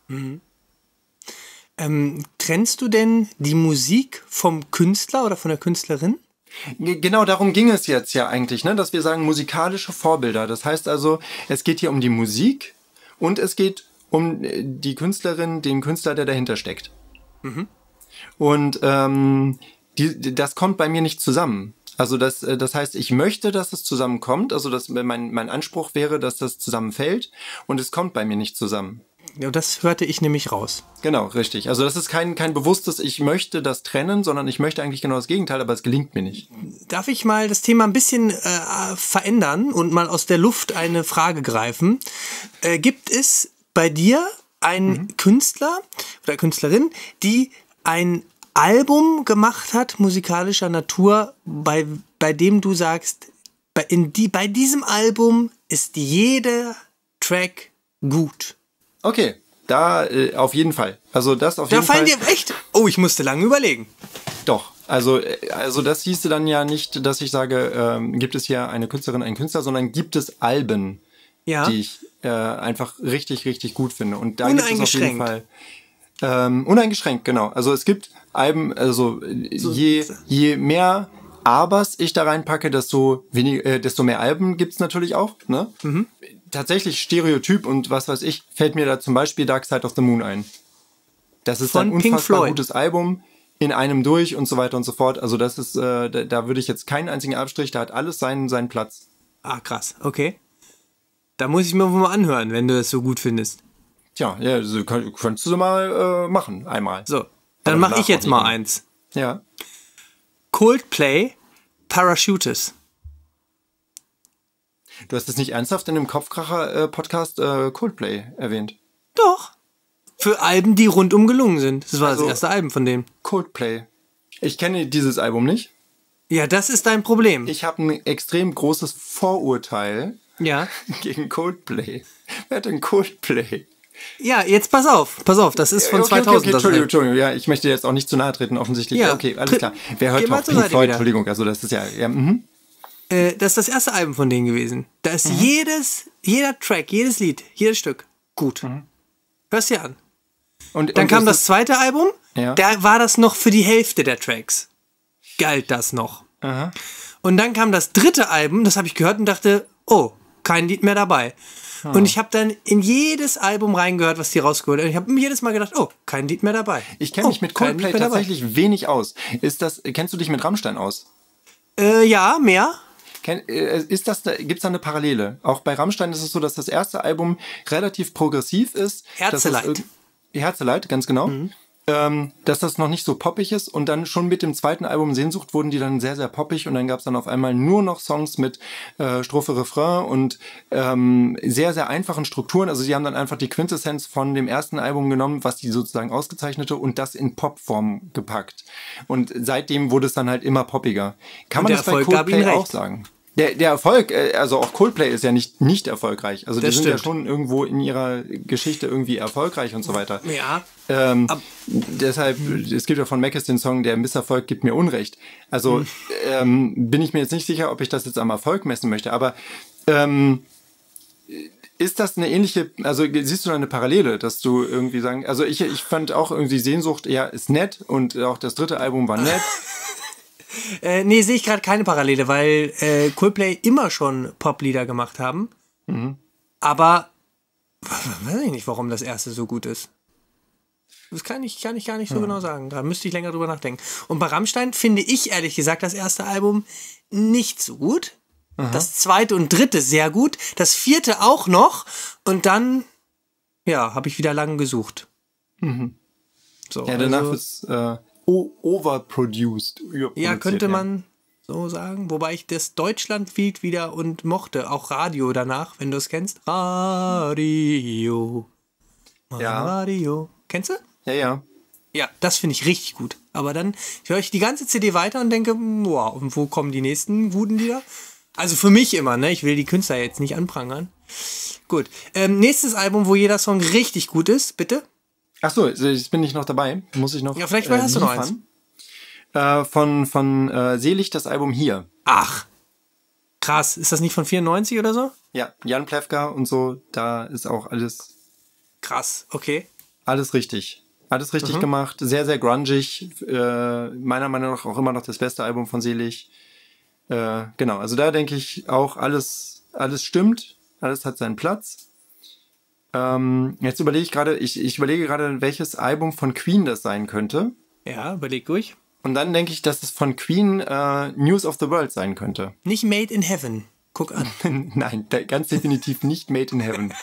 Ähm, trennst du denn die Musik vom Künstler oder von der Künstlerin? G- Genau darum ging es jetzt ja eigentlich, ne? Dass wir sagen musikalische Vorbilder. Das heißt also, es geht hier um die Musik und es geht um äh, die Künstlerin, den Künstler, der dahinter steckt. Und ähm, die, das kommt bei mir nicht zusammen. Also das, äh, das heißt, ich möchte, dass es zusammenkommt. Also das, mein, mein Anspruch wäre, dass das zusammenfällt und es kommt bei mir nicht zusammen. Ja, das hörte ich nämlich raus. Genau, richtig. Also das ist kein, kein bewusstes, ich möchte das trennen, sondern ich möchte eigentlich genau das Gegenteil, aber es gelingt mir nicht. Darf ich mal das Thema ein bisschen äh, verändern und mal aus der Luft eine Frage greifen? Äh, gibt es bei dir einen mhm. Künstler oder Künstlerin, die ein Album gemacht hat, musikalischer Natur, bei, bei dem du sagst, bei, in die, bei diesem Album ist jeder Track gut? Okay, da äh, auf jeden Fall. Also das auf Da jeden Fall. fallen dir echt... Oh, ich musste lange überlegen. Doch. Also, äh, also das hieße dann ja nicht, dass ich sage, ähm, gibt es hier eine Künstlerin, einen Künstler, sondern gibt es Alben, Ja. die ich äh, einfach richtig, richtig gut finde. Und da gibt es auf jeden Uneingeschränkt. Fall ähm, uneingeschränkt, genau. Also es gibt Alben, also äh, So- je, je mehr Abers ich da reinpacke, desto weniger, äh, desto mehr Alben gibt's natürlich auch. Ne? Mhm. Tatsächlich Stereotyp und was weiß ich, fällt mir da zum Beispiel Dark Side of the Moon ein. Das ist Von ein Pink unfassbar Floyd. gutes Album, in einem durch und so weiter und so fort. Also das ist, äh, da, da würde ich jetzt keinen einzigen Abstrich, da hat alles seinen, seinen Platz. Ah, krass. Okay. Da muss ich mir wohl mal anhören, wenn du es so gut findest. Tja, ja, so könnt, könntest du so mal äh, machen, einmal. So, dann Aber mache danach ich jetzt auch mal nicht mehr. eins. Ja. Coldplay, Parachutes. Du hast es nicht ernsthaft in dem Kopfkracher-Podcast äh, Coldplay erwähnt. Doch. Für Alben, die rundum gelungen sind. Das war Also- das erste Album von denen. Coldplay. Ich kenne dieses Album nicht. Ja, das ist dein Problem. Ich habe ein extrem großes Vorurteil ja. gegen Coldplay. Wer hat denn Coldplay? Ja, jetzt pass auf. Pass auf, das ist von okay, zweitausend. Okay, okay, das Entschuldigung, Album. Entschuldigung. Ja, ich möchte jetzt auch nicht zu nahe treten, offensichtlich. Ja, Okay, alles tritt- klar. Wer hört geh mal auch zur Pink Seite Floyd? wieder. Entschuldigung, also das ist ja... ja mhm. Äh, das ist das erste Album von denen gewesen. Da ist Mhm. jedes, jeder Track, jedes Lied, jedes Stück gut. Hörst dir an. Und, Dann und kam das das zweite Album, Ja. da war das noch für die Hälfte der Tracks. Galt das noch. Aha. Und dann kam das dritte Album, das habe ich gehört und dachte, oh, kein Lied mehr dabei. Und ich habe dann in jedes Album reingehört, was die rausgeholt haben. Und ich habe jedes Mal gedacht, oh, kein Lied mehr dabei. Ich kenne oh, mich mit kein Coldplay Lied mehr dabei. tatsächlich wenig aus. Ist das, kennst du dich mit Rammstein aus? Äh, ja, mehr. Kenn, äh, ist das, da, gibt's da eine Parallele? Auch bei Rammstein ist es so, dass das erste Album relativ progressiv ist. Herzeleid. Dass das irg- Herzeleid, ganz genau. Ähm, dass das noch nicht so poppig ist und dann schon mit dem zweiten Album Sehnsucht wurden die dann sehr, sehr poppig und dann gab's dann auf einmal nur noch Songs mit äh, Strophe, Refrain und ähm, sehr, sehr einfachen Strukturen. Also sie haben dann einfach die Quintessenz von dem ersten Album genommen, was die sozusagen ausgezeichnete und das in Popform gepackt. Und seitdem wurde es dann halt immer poppiger. Kann Und man der das bei Erfolg gab Coldplay ihnen recht. auch sagen? Der, der Erfolg, äh, also auch Coldplay ist ja nicht, nicht erfolgreich. Also die Das sind ja stimmt. schon irgendwo in ihrer Geschichte irgendwie erfolgreich und so weiter. Ja. Ähm, Ab- deshalb, es gibt ja von Mackes den Song, der Misserfolg gibt mir Unrecht. Also ähm, bin ich mir jetzt nicht sicher, ob ich das jetzt am Erfolg messen möchte, aber ähm, Ist das eine ähnliche, also siehst du da eine Parallele, dass du irgendwie sagen, also ich, ich fand auch irgendwie Sehnsucht, ja, ist nett und auch das dritte Album war nett. Äh, nee, sehe ich gerade keine Parallele, weil äh, Coldplay immer schon Poplieder gemacht haben. Mhm. Aber weiß ich nicht, warum das erste so gut ist. Das kann ich, kann ich gar nicht so ja. genau sagen. Da müsste ich länger drüber nachdenken. Und bei Rammstein finde ich ehrlich gesagt das erste Album nicht so gut. Aha. Das zweite und dritte sehr gut. Das vierte auch noch. Und dann, ja, habe ich wieder lange gesucht. Mhm. So, ja, danach also, ist äh, overproduced. Ja, könnte man so sagen. Wobei ich das Deutschlandlied wieder und mochte. Auch Radio danach, wenn du es kennst. Radio. Ja. Radio. Kennst du? Ja, ja. Ja, das finde ich richtig gut. Aber dann höre ich die ganze C D weiter und denke, wow, und wo kommen die nächsten guten Lieder? Also für mich immer, ne? Ich will die Künstler jetzt nicht anprangern. Gut. Ähm, nächstes Album, wo jeder Song richtig gut ist, bitte. Ach so, jetzt bin ich noch dabei. Muss ich noch. Ja, vielleicht äh, hast du noch eins. Äh, von von äh, Selig das Album Hier. Ach. Krass. Ist das nicht von vierundneunzig oder so? Ja, Jan Plewka und so. Da ist auch alles. Krass, okay. Alles richtig. Alles richtig mhm. gemacht. Sehr, sehr grungig. Äh, meiner Meinung nach auch immer noch das beste Album von Selig. Äh, genau, also da denke ich auch, alles, alles stimmt. Alles hat seinen Platz. Ähm, jetzt überlege ich gerade, ich, ich überlege gerade, welches Album von Queen das sein könnte. Ja, überleg durch. Und dann denke ich, dass es von Queen äh, News of the World sein könnte. Nicht Made in Heaven. Guck an. Nein, ganz definitiv nicht Made in Heaven.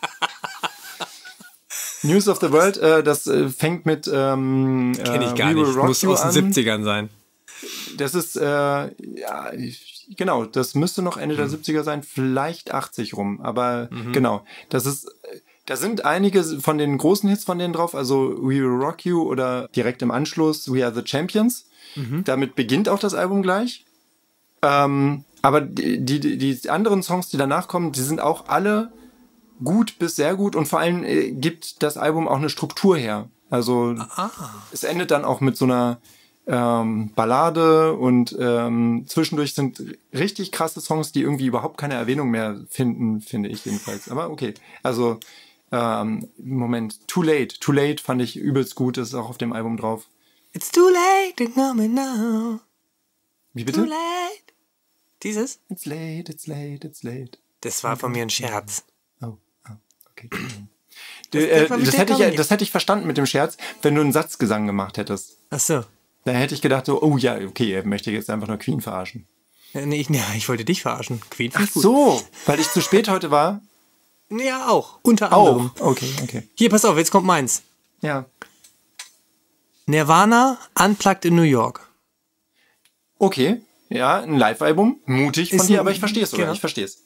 News of the World, äh, das äh, fängt mit ähm, Kenn ich gar nicht, muss aus den siebzigern sein. Das ist, äh, ja, genau, das müsste noch Ende mhm. der siebziger sein, vielleicht achtzig rum, aber mhm. genau, das ist, da sind einige von den großen Hits von denen drauf, also We Will Rock You oder direkt im Anschluss We Are the Champions. Mhm. Damit beginnt auch das Album gleich. Ähm, aber die, die, die anderen Songs, die danach kommen, die sind auch alle gut bis sehr gut und vor allem äh, gibt das Album auch eine Struktur her. Also ah. es endet dann auch mit so einer ähm, Ballade und ähm, zwischendurch sind richtig krasse Songs, die irgendwie überhaupt keine Erwähnung mehr finden, finde ich jedenfalls. Aber okay, also ähm, Moment, Too Late. Too Late fand ich übelst gut, das ist auch auf dem Album drauf. It's too late to come now. Wie bitte? Too late. Dieses? It's late, it's late, it's late. Das war von mir ein Scherz. Oh, oh okay. Das, äh, das, hätte ich, das hätte ich verstanden mit dem Scherz, wenn du einen Satzgesang gemacht hättest. Ach so. Da hätte ich gedacht so, oh ja, okay, er möchte jetzt einfach nur Queen verarschen. Ja, nee, ich, nee, ich wollte dich verarschen. Queen Ach so, weil ich zu spät heute war? Ja, auch. Unter anderem. Auch, okay, okay. Hier, pass auf, jetzt kommt meins. Ja. Nirvana, Unplugged in New York. Okay, ja, ein Live-Album. Mutig von Ist dir, ein, aber ich verstehe es, oder? genau. Ich verstehe es.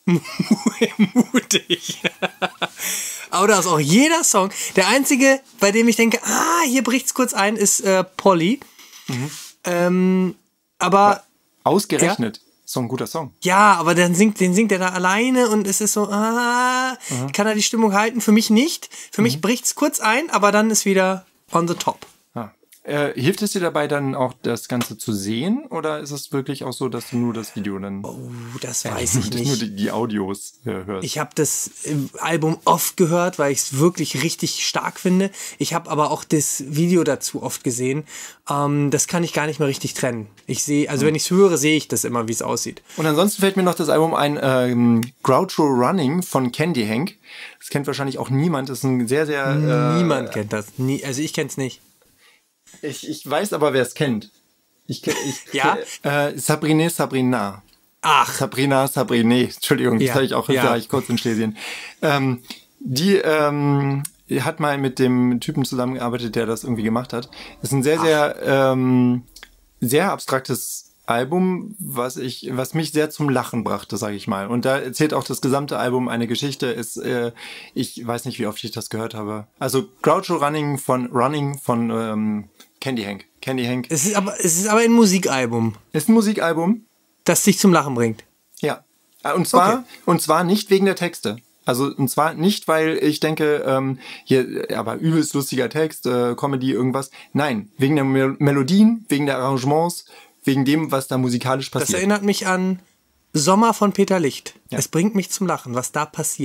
Mutig. Aber da ist auch jeder Song. Der einzige, bei dem ich denke, ah, hier bricht's kurz ein, ist äh, Polly. Mhm. Ähm, aber ausgerechnet, ja? So ein guter Song. Ja, aber dann singt, den singt er da alleine und es ist so, ah, mhm. kann er die Stimmung halten? Für mich nicht. Für mhm. mich bricht's kurz ein, aber dann ist wieder on the top. Ah. Äh, hilft es dir dabei dann auch, das Ganze zu sehen? Oder ist es wirklich auch so, dass du nur das Video dann... Oh, das äh, weiß ich nicht. Nur die, die Audios äh, hörst. Ich habe das Album oft gehört, weil ich es wirklich richtig stark finde. Ich habe aber auch das Video dazu oft gesehen. Ähm, das kann ich gar nicht mehr richtig trennen. Ich sehe, also mhm. wenn ich es höre, sehe ich das immer, wie es aussieht. Und ansonsten fällt mir noch das Album ein, ähm, Groucho Running von Candy Hank. Das kennt wahrscheinlich auch niemand. Das ist ein sehr, sehr... Äh, niemand kennt das. Nie, also ich kenne es nicht. Ich, ich weiß aber, wer es kennt. Ich, ich, ja? Äh, Sabrina, Sabrina. Ach. Sabrina, Sabrina. Entschuldigung, ja. das habe ich auch, ja. das ich kurz in Schlesien. Ähm, die ähm, hat mal mit dem Typen zusammengearbeitet, der das irgendwie gemacht hat. Das ist ein sehr, Ach. sehr, ähm, sehr abstraktes Album, was ich, was mich sehr zum Lachen brachte, sage ich mal. Und da erzählt auch das gesamte Album eine Geschichte. Ist, äh, ich weiß nicht, wie oft ich das gehört habe. Also Groucho Running von Running von ähm, Candy Hank. Candy Hank. Es ist aber, es ist aber ein Musikalbum. Ist ein Musikalbum, das dich zum Lachen bringt. Ja. Und zwar, okay. und zwar nicht wegen der Texte. Also und zwar nicht, weil ich denke, ähm, hier, aber übelst lustiger Text, äh, Comedy, irgendwas. Nein, wegen der Mel- Melodien, wegen der Arrangements, wegen dem, was da musikalisch passiert. Das erinnert mich an Sommer von Peter Licht. Ja. Es bringt mich zum Lachen, was da passiert.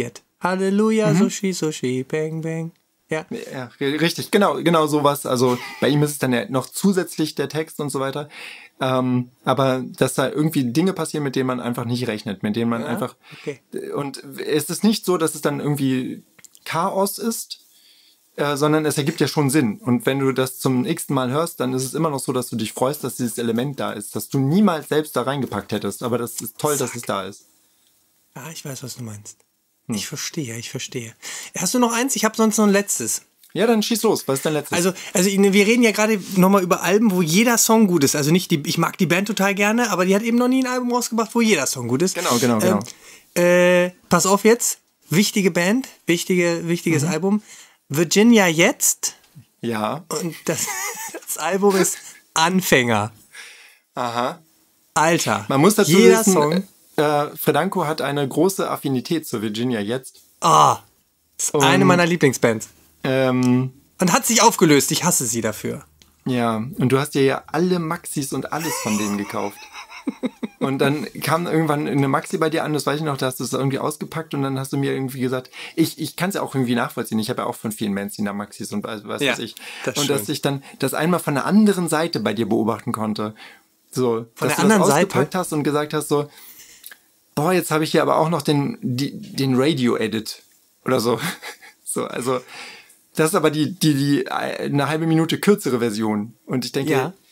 Halleluja, mhm. Sushi, Sushi, Bang, Bang. Ja. ja, richtig, genau, genau sowas. Also bei ihm ist es dann ja noch zusätzlich der Text und so weiter. Ähm, aber dass da irgendwie Dinge passieren, mit denen man einfach nicht rechnet, mit denen man ja, einfach... Okay. Und es ist nicht so, dass es dann irgendwie Chaos ist, äh, sondern es ergibt ja schon Sinn. Und wenn du das zum x-ten Mal hörst, dann ist es immer noch so, dass du dich freust, dass dieses Element da ist, dass du niemals selbst da reingepackt hättest. Aber das ist toll, Zack. dass es da ist. Ja, ich weiß, was du meinst. Hm. Ich verstehe, ich verstehe. Hast du noch eins? Ich habe sonst noch ein letztes. Ja, dann schieß los. Was ist dein letztes? Also, also wir reden ja gerade nochmal über Alben, wo jeder Song gut ist. Also nicht die, ich mag die Band total gerne, aber die hat eben noch nie ein Album rausgebracht, wo jeder Song gut ist. Genau, genau, genau. Ähm, äh, pass auf jetzt. Wichtige Band, wichtige, wichtiges mhm. Album. Virginia jetzt. Ja. Und das, das Album ist Anfänger. Aha. Alter. Man muss dazu jeder wissen, Song. Äh, Fredanco hat eine große Affinität zu Virginia jetzt. Ah, oh, ist um, eine meiner Lieblingsbands. Ähm, und hat sich aufgelöst. Ich hasse sie dafür. Ja, und du hast dir ja alle Maxis und alles von denen gekauft. Und dann kam irgendwann eine Maxi bei dir an, das weiß ich noch, da hast du es irgendwie ausgepackt und dann hast du mir irgendwie gesagt, ich, ich kann es ja auch irgendwie nachvollziehen. Ich habe ja auch von vielen Bands die Maxis und was weiß ja, ich. Das und schön. dass ich dann das einmal von der anderen Seite bei dir beobachten konnte. So, von dass der du anderen das ausgepackt Seite? hast und gesagt hast so, boah, jetzt habe ich hier aber auch noch den, die, den Radio-Edit oder so. So, also das ist aber die, die, die eine halbe Minute kürzere Version. Und ich denke, ja,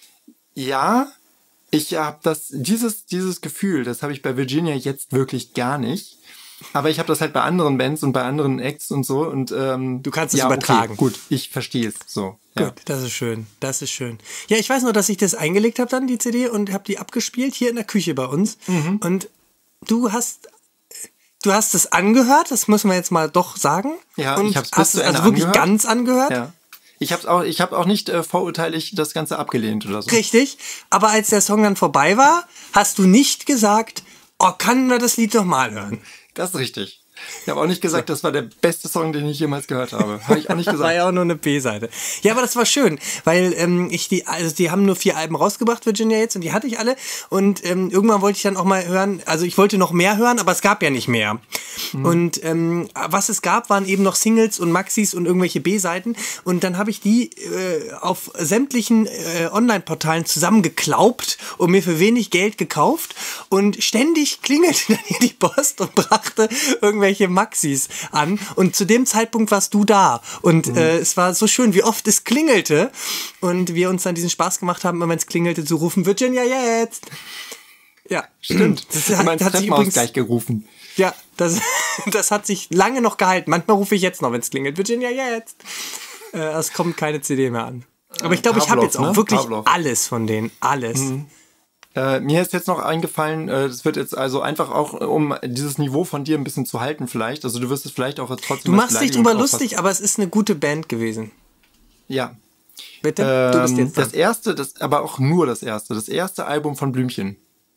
ja ich habe das, dieses, dieses Gefühl, das habe ich bei Virginia jetzt wirklich gar nicht. Aber ich habe das halt bei anderen Bands und bei anderen Acts und so. Und ähm, du kannst es ja, übertragen. Okay, gut, ich verstehe es so. Gut, ja. das ist schön, das ist schön. Ja, ich weiß nur, dass ich das eingelegt habe dann, die C D, und habe die abgespielt hier in der Küche bei uns. Mhm. Und du hast... Du hast es angehört, das müssen wir jetzt mal doch sagen. Ja, und ich habe es hast es also wirklich angehört. ganz angehört. Ja. Ich habe auch, ich habe auch nicht äh, vorurteilig das Ganze abgelehnt oder so. Richtig, aber als der Song dann vorbei war, hast du nicht gesagt, oh, kann man das Lied doch mal hören. Das ist richtig. Ich habe auch nicht gesagt, das war der beste Song, den ich jemals gehört habe. Habe ich auch nicht gesagt. War ja auch nur eine B-Seite. Ja, aber das war schön, weil ähm, ich die, also die haben nur vier Alben rausgebracht, Virginia jetzt, und die hatte ich alle. Und ähm, irgendwann wollte ich dann auch mal hören, also ich wollte noch mehr hören, aber es gab ja nicht mehr. Mhm. Und ähm, was es gab, waren eben noch Singles und Maxis und irgendwelche B-Seiten. Und dann habe ich die äh, auf sämtlichen äh, Online-Portalen zusammengeklaubt und mir für wenig Geld gekauft. Und ständig klingelte dann hier die Post und brachte irgendwelche Maxis an, und zu dem Zeitpunkt warst du da und mhm. äh, es war so schön, wie oft es klingelte und wir uns dann diesen Spaß gemacht haben, wenn es klingelte, zu rufen, Virginia jetzt! Ja, stimmt. Das hat, hat sich übrigens gleich gerufen. Ja, das, das hat sich lange noch gehalten. Manchmal rufe ich jetzt noch, wenn es klingelt, Virginia jetzt! Äh, es kommt keine C D mehr an. Aber ich glaube, ich habe jetzt auch ne? wirklich Pavlov. alles von denen. Alles. Mhm. Äh, mir ist jetzt noch eingefallen, äh, das wird jetzt also einfach auch, um dieses Niveau von dir ein bisschen zu halten vielleicht, also du wirst es vielleicht auch trotzdem... Du machst dich drüber lustig, aber es ist eine gute Band gewesen. Ja. Bitte? Ähm, du bist jetzt dran. Das erste, das, aber auch nur das erste, das erste Album von Blümchen.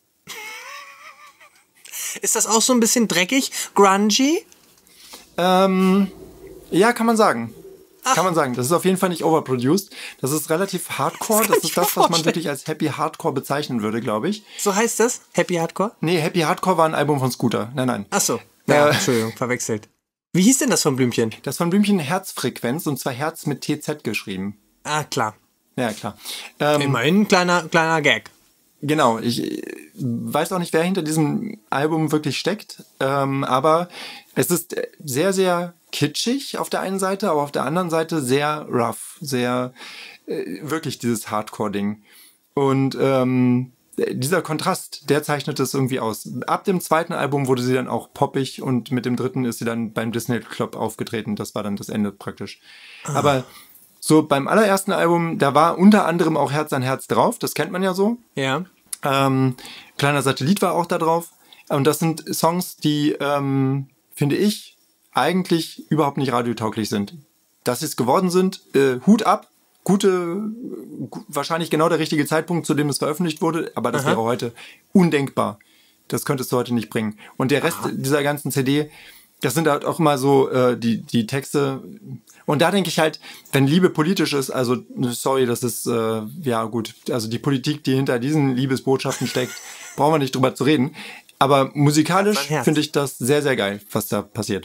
Ist das auch so ein bisschen dreckig? Grungy? Ähm, ja, kann man sagen. Ach. Kann man sagen. Das ist auf jeden Fall nicht overproduced. Das ist relativ hardcore. Das, das ist das, was man wirklich als Happy Hardcore bezeichnen würde, glaube ich. So heißt das? Happy Hardcore? Nee, Happy Hardcore war ein Album von Scooter. Nein, nein. Ach so. Ja, äh, Entschuldigung, verwechselt. Wie hieß denn das von Blümchen? Das von Blümchen Herzfrequenz, und zwar Herz mit T Z geschrieben. Ah, klar. Ja, klar. Ähm, Immerhin ein kleiner, kleiner Gag. Genau, ich weiß auch nicht, wer hinter diesem Album wirklich steckt, ähm, aber es ist sehr, sehr kitschig auf der einen Seite, aber auf der anderen Seite sehr rough, sehr äh, wirklich dieses Hardcore-Ding. Und ähm, dieser Kontrast, der zeichnet es irgendwie aus. Ab dem zweiten Album wurde sie dann auch poppig und mit dem dritten ist sie dann beim Disney Club aufgetreten. Das war dann das Ende praktisch. Ah. Aber so beim allerersten Album, da war unter anderem auch Herz an Herz drauf, das kennt man ja so. Ja. Ähm, Kleiner Satellit war auch da drauf. Und das sind Songs, die, ähm, finde ich, eigentlich überhaupt nicht radiotauglich sind. Dass sie es geworden sind, äh, Hut ab. Gute, gu- wahrscheinlich genau der richtige Zeitpunkt, zu dem es veröffentlicht wurde, aber das Aha. wäre heute undenkbar. Das könntest du heute nicht bringen. Und der Rest Aha. dieser ganzen C D, das sind halt auch immer so äh, die, die Texte. Und da denke ich halt, wenn Liebe politisch ist, also sorry, das ist, äh, ja gut, also die Politik, die hinter diesen Liebesbotschaften steckt, brauchen wir nicht drüber zu reden. Aber musikalisch finde ich das sehr, sehr geil, was da passiert.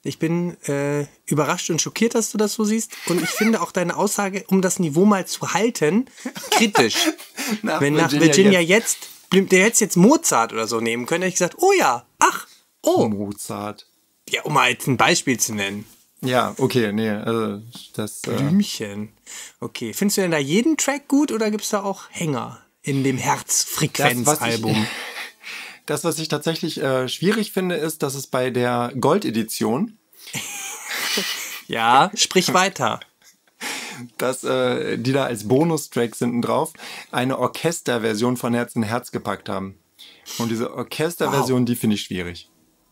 Ich bin äh, überrascht und schockiert, dass du das so siehst. Und ich finde auch deine Aussage, um das Niveau mal zu halten, kritisch. nach Wenn nach Virginia, Virginia jetzt, jetzt der hätte jetzt Mozart oder so nehmen können, hätte ich gesagt, oh ja, ach, oh. Mozart. Ja, um mal jetzt ein Beispiel zu nennen. Ja, okay, nee, also das... Blümchen. Okay, findest du denn da jeden Track gut oder gibt es da auch Hänger in dem Herzfrequenz-Album? Das, was ich tatsächlich äh, schwierig finde, ist, dass es bei der Gold-Edition... ja, sprich weiter. Dass äh, die da als Bonustracks hinten drauf eine Orchesterversion von Herz in Herz gepackt haben. Und diese Orchesterversion, wow. die finde ich schwierig.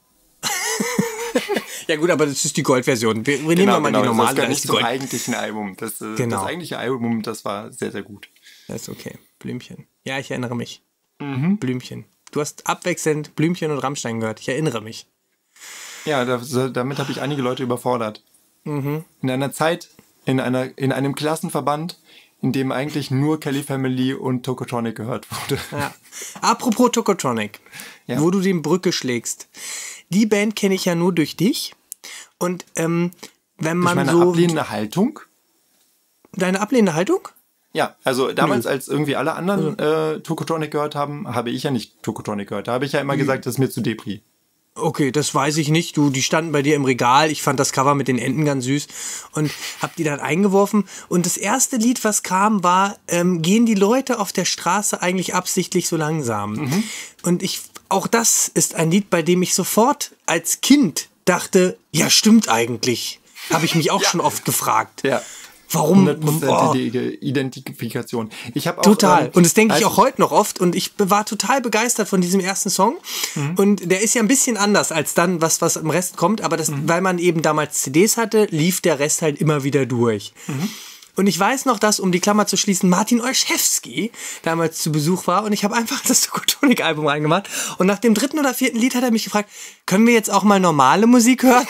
Ja gut, aber das ist die Goldversion. Wir, wir genau, nehmen mal genau, die normale. Das gehört nicht zum eigentlichen Album. Das, genau. das eigentliche Album, das war sehr, sehr gut. Das ist okay. Blümchen. Ja, ich erinnere mich. Mhm. Blümchen. Du hast abwechselnd Blümchen und Rammstein gehört. Ich erinnere mich. Ja, das, damit habe ich einige Leute überfordert. Mhm. In einer Zeit, in, einer, in einem Klassenverband, in dem eigentlich nur Kelly Family und Tokotronic gehört wurde. Ja. Apropos Tokotronic, ja. wo du die Brücke schlägst. Die Band kenne ich ja nur durch dich. Und ähm, wenn man durch meine so... ablehnende Haltung? Deine ablehnende Haltung? Ja, also damals, Nö. als irgendwie alle anderen äh, Tokotronic gehört haben, habe ich ja nicht Tokotronic gehört. Da habe ich ja immer Nö. gesagt, das ist mir zu Depri. Okay, das weiß ich nicht. Du, die standen bei dir im Regal. Ich fand das Cover mit den Enten ganz süß und hab die dann eingeworfen. Und das erste Lied, was kam, war, ähm, gehen die Leute auf der Straße eigentlich absichtlich so langsam? Mhm. Und ich, auch das ist ein Lied, bei dem ich sofort als Kind dachte, ja, stimmt eigentlich. Habe ich mich auch ja. schon oft gefragt. Ja. Warum? hundertprozentige oh. Identifikation. Ich habe auch total. Ähm, und das denke ich auch heute noch oft. Und ich war total begeistert von diesem ersten Song. Mhm. Und der ist ja ein bisschen anders als dann, was, was im Rest kommt. Aber das, mhm. weil man eben damals C Ds hatte, lief der Rest halt immer wieder durch. Mhm. Und ich weiß noch, dass, um die Klammer zu schließen, Martin Olszewski damals zu Besuch war. Und ich habe einfach das Tokotronic-Album reingemacht. Und nach dem dritten oder vierten Lied hat er mich gefragt, können wir jetzt auch mal normale Musik hören?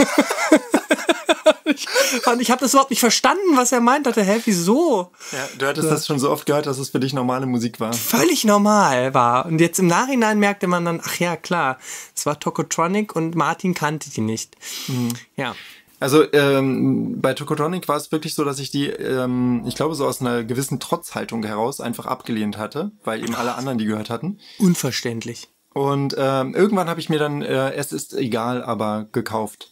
Ich, ich habe das überhaupt nicht verstanden, was er meint hatte. Hä, wieso? Ja, du hattest ja. das schon so oft gehört, dass es für dich normale Musik war. Völlig normal war. Und jetzt im Nachhinein merkte man dann, ach ja, klar, es war Tokotronic und Martin kannte die nicht. Mhm. Ja. Also ähm, bei Tokotronic war es wirklich so, dass ich die, ähm, ich glaube so aus einer gewissen Trotzhaltung heraus einfach abgelehnt hatte, weil eben alle anderen die gehört hatten. Unverständlich. Und ähm, irgendwann habe ich mir dann äh, Es ist egal, aber gekauft.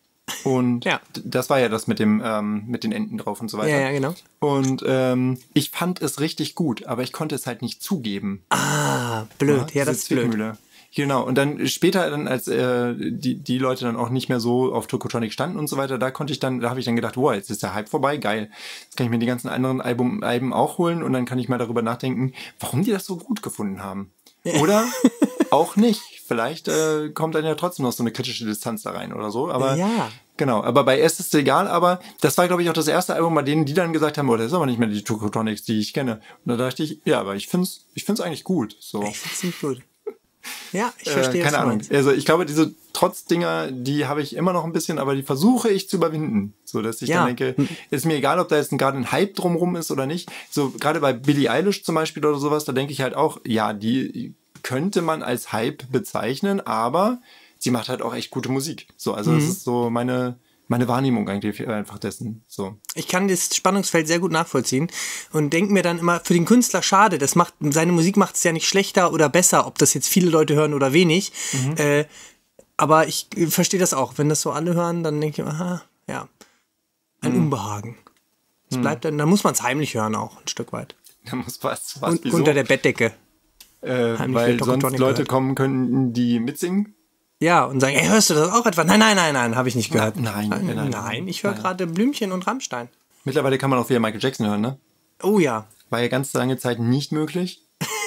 Und ja. das war ja das mit dem ähm, mit den Enten drauf und so weiter. Ja, ja, genau. Und ähm, ich fand es richtig gut, aber ich konnte es halt nicht zugeben. Ah, blöd. Ja, ja das ist blöd. Genau, und dann später, dann als äh, die die Leute dann auch nicht mehr so auf Tokotronic standen und so weiter, da konnte ich dann, da habe ich dann gedacht, wow, jetzt ist der Hype vorbei, geil. Jetzt kann ich mir die ganzen anderen Album, Alben auch holen und dann kann ich mal darüber nachdenken, warum die das so gut gefunden haben. Oder auch nicht. Vielleicht äh, kommt dann ja trotzdem noch so eine kritische Distanz da rein oder so. Aber ja. Genau, aber bei Es ist egal, aber das war, glaube ich, auch das erste Album, bei denen die dann gesagt haben, oh, das ist aber nicht mehr die Tokotronics, die ich kenne. Und da dachte ich, ja, aber ich find's, ich find's eigentlich gut. So. Ich find's nicht gut. Ja, ich verstehe äh, Keine Ahnung. Meinst. Also ich glaube, diese Trotzdinger, die habe ich immer noch ein bisschen, aber die versuche ich zu überwinden. So, dass ich ja. dann denke, ist mir egal, ob da jetzt gerade ein Hype drumrum ist oder nicht. So, gerade bei Billie Eilish zum Beispiel oder sowas, da denke ich halt auch, ja, die könnte man als Hype bezeichnen, aber sie macht halt auch echt gute Musik. So, also mhm. das ist so meine, meine Wahrnehmung eigentlich einfach dessen. So. Ich kann das Spannungsfeld sehr gut nachvollziehen und denke mir dann immer, für den Künstler schade, das macht, seine Musik macht es ja nicht schlechter oder besser, ob das jetzt viele Leute hören oder wenig. Mhm. Äh, aber ich verstehe das auch. Wenn das so alle hören, dann denke ich, aha, ja, ein mhm. Unbehagen. Es mhm. bleibt dann, dann muss man es heimlich hören auch, ein Stück weit. Da muss was, was und, unter der Bettdecke. Äh, weil sonst Leute gehört. kommen könnten, die mitsingen. Ja, und sagen, ey, hörst du das auch etwa? Nein, nein, nein, nein, habe ich nicht gehört. Nein, nein, nein. Nein, nein ich höre gerade Blümchen und Rammstein. Mittlerweile kann man auch wieder Michael Jackson hören, ne? Oh ja. War ja ganz lange Zeit nicht möglich.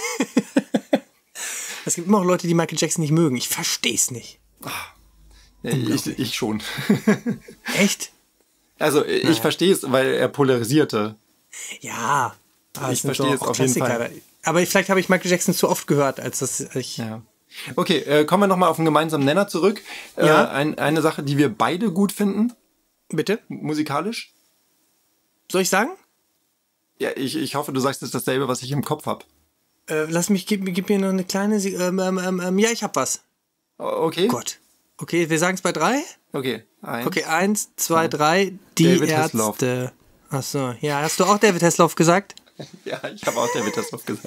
Es gibt immer noch Leute, die Michael Jackson nicht mögen. Ich verstehe es nicht. Ach, ich, ich schon. Echt? Also, ich naja. verstehe es, weil er polarisierte. Ja. Ich verstehe so es auf jeden Fall. Aber vielleicht habe ich Michael Jackson zu oft gehört, als dass ich... Ja. Okay, äh, kommen wir nochmal auf einen gemeinsamen Nenner zurück. Äh, ja. ein, eine Sache, die wir beide gut finden. Bitte? Musikalisch. Soll ich sagen? Ja, ich, ich hoffe, du sagst jetzt dasselbe, was ich im Kopf habe. Äh, lass mich, gib, gib mir noch eine kleine... Ähm, ähm, ähm, ja, ich hab was. Okay. Oh Gott. Okay, wir sagen es bei drei? Okay, eins. Okay, eins, zwei, drei. Die David Hasselhoff. Ärzte. Achso, ja, hast du auch David Hasselhoff gesagt? Ja, ich habe auch David Hasselhoff gesagt.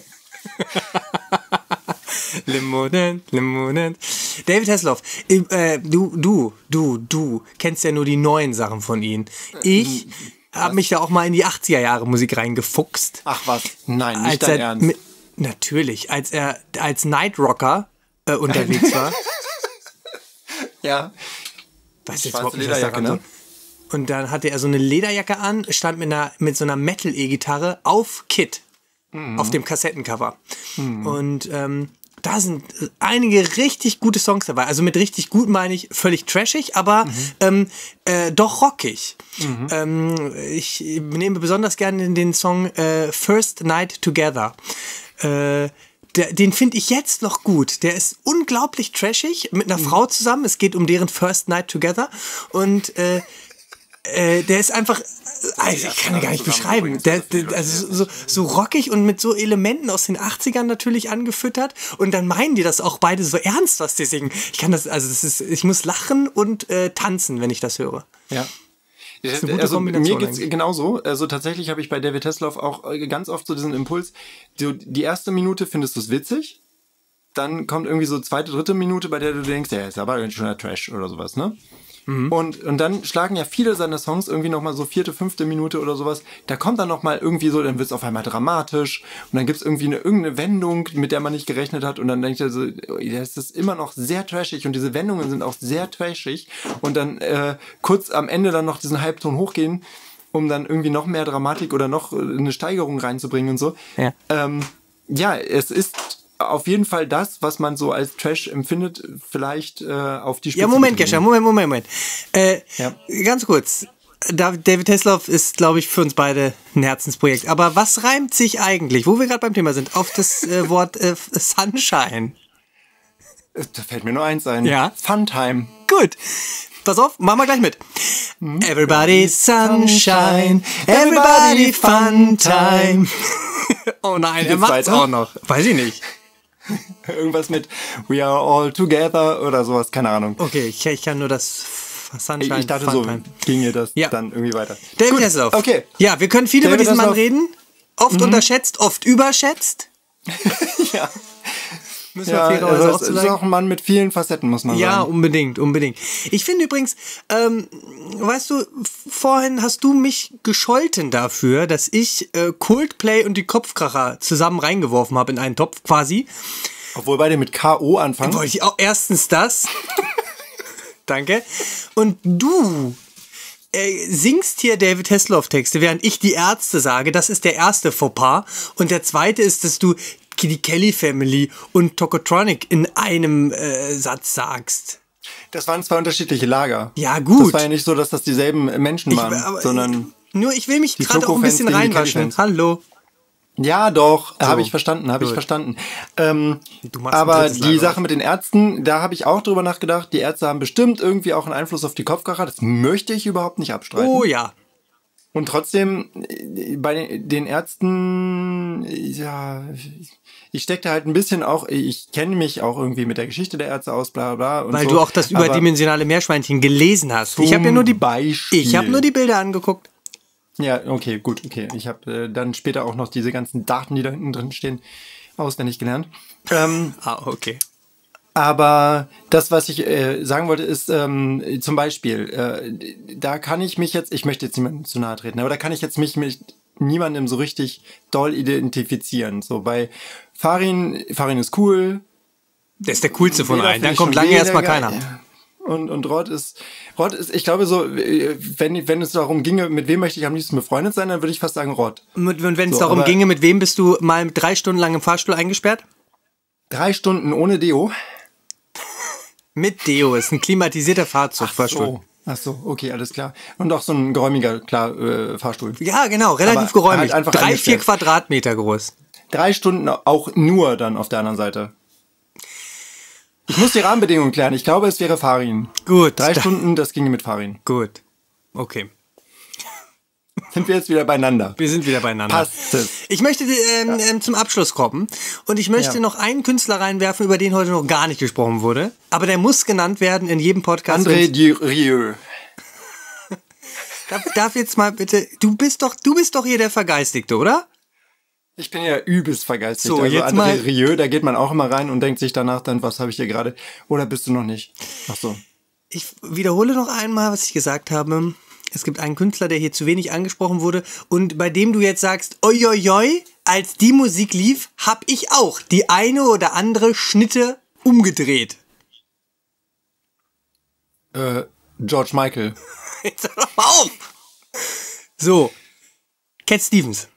Limonen, Limonen. David Hasselhoff, äh, du, du, du, du kennst ja nur die neuen Sachen von ihm. Ich habe mich da auch mal in die achtziger Jahre Musik reingefuchst. Ach was, nein, nicht Als dein er, Ernst. mit, natürlich, als er als Night Rocker äh, unterwegs war. Ja. Weiß jetzt Schwarze überhaupt nicht, was Lederjacke, daran ne? so. Und dann hatte er so eine Lederjacke an, stand mit, einer, mit so einer Metal-E-Gitarre auf Kit. Mhm. Auf dem Kassettencover. Mhm. Und ähm, da sind einige richtig gute Songs dabei. Also mit richtig gut meine ich völlig trashig, aber mhm. ähm, äh, doch rockig. Mhm. Ähm, ich nehme besonders gerne den Song äh, First Night Together. Äh, Der, den finde ich jetzt noch gut. Der ist unglaublich trashig mit einer mhm. Frau zusammen. Es geht um deren First Night Together. Und äh, äh, der ist einfach, also ich kann ihn gar nicht beschreiben. Der, der, also so, so rockig und mit so Elementen aus den achtzigern natürlich angefüttert. Und dann meinen die das auch beide so ernst, was die singen. Ich kann das, also das ist, ich muss lachen und äh, tanzen, wenn ich das höre. Ja. Das ist eine gute also Kombination mir geht's eigentlich genauso. Also tatsächlich habe ich bei David Hasselhoff auch ganz oft so diesen Impuls. Die, die erste Minute findest du es witzig, dann kommt irgendwie so zweite, dritte Minute, bei der du denkst, ja, ist aber ein schöner Trash oder sowas, ne? Mhm. Und, und dann schlagen ja viele seiner Songs irgendwie nochmal so vierte, fünfte Minute oder sowas. Da kommt dann nochmal irgendwie so, dann wird es auf einmal dramatisch und dann gibt es irgendwie eine, irgendeine Wendung, mit der man nicht gerechnet hat und dann denkt er so, das ist immer noch sehr trashig und diese Wendungen sind auch sehr trashig und dann äh, kurz am Ende dann noch diesen Halbton hochgehen, um dann irgendwie noch mehr Dramatik oder noch eine Steigerung reinzubringen und so. Ja, ähm, ja es ist auf jeden Fall das, was man so als Trash empfindet, vielleicht äh, auf die Spitze. Ja, Moment, Gescha, Moment, Moment, Moment. Äh, ja. Ganz kurz. David Hasselhoff ist, glaube ich, für uns beide ein Herzensprojekt. Aber was reimt sich eigentlich, wo wir gerade beim Thema sind, auf das äh, Wort äh, Sunshine? Da fällt mir nur eins ein. Ja. Funtime. Gut. Pass auf, machen wir gleich mit. Hm? Everybody sunshine, everybody fun time. Oh nein, er macht's auch noch. Weiß ich nicht. Irgendwas mit We are all together oder sowas, keine Ahnung. Okay, ich, ich kann nur das Sunshine. Ich, ich dachte, so ginge das ja. dann irgendwie weiter. David Hasselhoff. Okay. Ja, wir können viel David über diesen Hasselhoff. Mann reden. Oft mhm. unterschätzt, oft überschätzt. Ja. Müssen ja, wir also auch es ist auch ein Mann mit vielen Facetten, muss man ja, sagen. Ja, unbedingt, unbedingt. Ich finde übrigens, ähm, weißt du, vorhin hast du mich gescholten dafür, dass ich äh, Coldplay und die Kopfkracher zusammen reingeworfen habe in einen Topf quasi. Obwohl beide mit K O anfangen. Wollte ich auch erstens das. Danke. Und du äh, singst hier David Hasselhoff-Texte, während ich die Ärzte sage. Das ist der erste Fauxpas. Und der zweite ist, dass du die Kelly Family und Tokotronic in einem äh, Satz sagst. Das waren zwei unterschiedliche Lager. Ja, gut. Das war ja nicht so, dass das dieselben Menschen waren, ich, aber, sondern... Nur, ich will mich gerade auch ein bisschen reinwaschen. Hallo. Ja, doch, so. habe ich verstanden, habe ich Gut. verstanden. Ähm, aber die Lager Sache mit den Ärzten, da habe ich auch drüber nachgedacht. Die Ärzte haben bestimmt irgendwie auch einen Einfluss auf die Kopfkracher. Das möchte ich überhaupt nicht abstreiten. Oh ja. Und trotzdem, bei den Ärzten, ja, ich stecke da halt ein bisschen auch, ich kenne mich auch irgendwie mit der Geschichte der Ärzte aus, bla bla. Und Weil so. du auch das überdimensionale Meerschweinchen gelesen hast. Ich habe ja nur die Beispiel. Ich habe nur die Bilder angeguckt. Ja, okay, gut, okay. Ich habe äh, dann später auch noch diese ganzen Daten, die da hinten drin stehen, auswendig gelernt. Ähm, ah, okay. Aber das, was ich äh, sagen wollte, ist ähm, zum Beispiel, äh, da kann ich mich jetzt, ich möchte jetzt niemandem zu nahe treten, aber da kann ich jetzt mich mit niemandem so richtig doll identifizieren. So bei Farin, Farin ist cool. Der ist der coolste von allen. Dann kommt lange erstmal keiner. Und, und Rod ist, Rod ist, ich glaube so, wenn, wenn es darum ginge, mit wem möchte ich am liebsten befreundet sein, dann würde ich fast sagen Rod. Und wenn es so, darum ginge, mit wem bist du mal drei Stunden lang im Fahrstuhl eingesperrt? Drei Stunden ohne Deo? Mit Deo, ist ein klimatisierter Fahrzeug, Ach Fahrstuhl. So. Ach so, okay, alles klar. Und auch so ein geräumiger, klar, äh, Fahrstuhl. Ja, genau, relativ Aber geräumig. halt Drei, vier Quadratmeter groß. Drei Stunden auch nur dann auf der anderen Seite. Ich muss die Rahmenbedingungen klären. Ich glaube, es wäre Farin. Gut. Drei Stunden, das ginge mit Farin. Gut. Okay. Sind wir jetzt wieder beieinander? Wir sind wieder beieinander. Passt es. Ich möchte ähm, ähm, zum Abschluss kommen und ich möchte Ja. noch einen Künstler reinwerfen, über den heute noch gar nicht gesprochen wurde. Aber der muss genannt werden in jedem Podcast. André Und Durieux. darf, darf jetzt mal bitte, du bist doch, du bist doch hier der Vergeistigte, oder? Ich bin ja übelst vergeistigt. So, also jetzt André mal- Rieu, da geht man auch immer rein und denkt sich danach dann, was habe ich hier gerade? Oder bist du noch nicht? Ach so. Ich wiederhole noch einmal, was ich gesagt habe. Es gibt einen Künstler, der hier zu wenig angesprochen wurde und bei dem du jetzt sagst, oi, oi, oi, als die Musik lief, hab ich auch die eine oder andere Schnitte umgedreht. Äh, George Michael. Jetzt hör doch mal auf! So, Cat Stevens.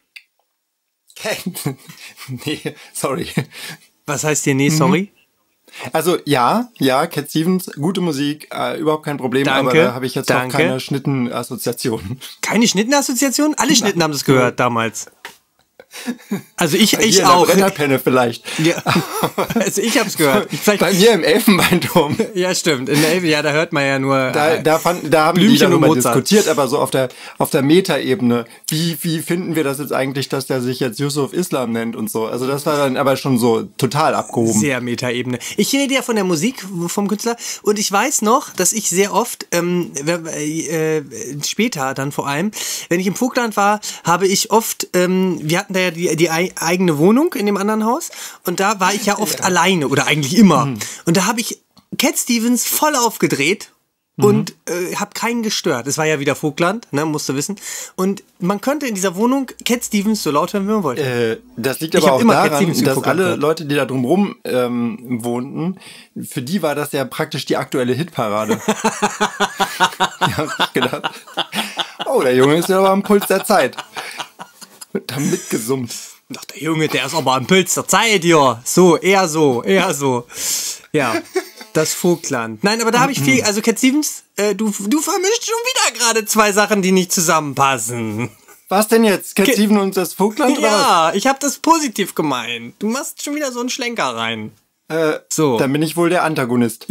Nee, sorry. Was heißt hier nee, sorry? Also ja, ja, Cat Stevens, gute Musik, äh, überhaupt kein Problem, Danke, aber da habe ich jetzt danke. noch keine Schnittenassoziation. Keine Schnittenassoziation? Alle Schnitten haben das gehört damals. Also ich, ich Hier auch. in der Brennerpenne vielleicht. Ja. Also ich hab's gehört. Vielleicht, Bei mir im Elfenbeinturm. ja, stimmt. In der Elbe, ja, da hört man ja nur. Da, äh, da, fand, da haben Blümchen die darüber und Mozart. diskutiert, aber so auf der, auf der Meta-Ebene. Wie, wie finden wir das jetzt eigentlich, dass der sich jetzt Yusuf Islam nennt und so? Also das war dann aber schon so total abgehoben. Sehr Metaebene. Ich rede ja von der Musik vom Künstler und ich weiß noch, dass ich sehr oft, ähm, äh, äh, später dann vor allem, wenn ich im Vogtland war, habe ich oft, ähm, wir hatten da ja die, die ei- eigene Wohnung in dem anderen Haus und da war ich ja oft alleine oder eigentlich immer. Mhm. Und da habe ich Cat Stevens voll aufgedreht. Und äh, hab keinen gestört. Es war ja wieder Vogtland, ne, musst du wissen. Und man könnte in dieser Wohnung Cat Stevens so laut hören, wie man wollte. Äh, das liegt Ich aber hab auch immer Cat daran, Stevens dass geguckt, alle gehört. Leute, die da drumrum ähm, wohnten, für die war das ja praktisch die aktuelle Hitparade. Die haben sich gedacht, oh, der Junge ist ja aber am Puls der Zeit. Wird da mitgesummt. Doch, der Junge, der ist aber am Puls der Zeit hier. So, eher so, eher so. Ja, das Vogtland. Nein, aber da habe ich viel, also Cat Stevens, äh, du, du vermischt schon wieder gerade zwei Sachen, die nicht zusammenpassen. Was denn jetzt? Cat Ke- Stevens und das Vogtland oder was? Ja, ich habe das positiv gemeint. Du machst schon wieder so einen Schlenker rein. Äh, So. Dann bin ich wohl der Antagonist.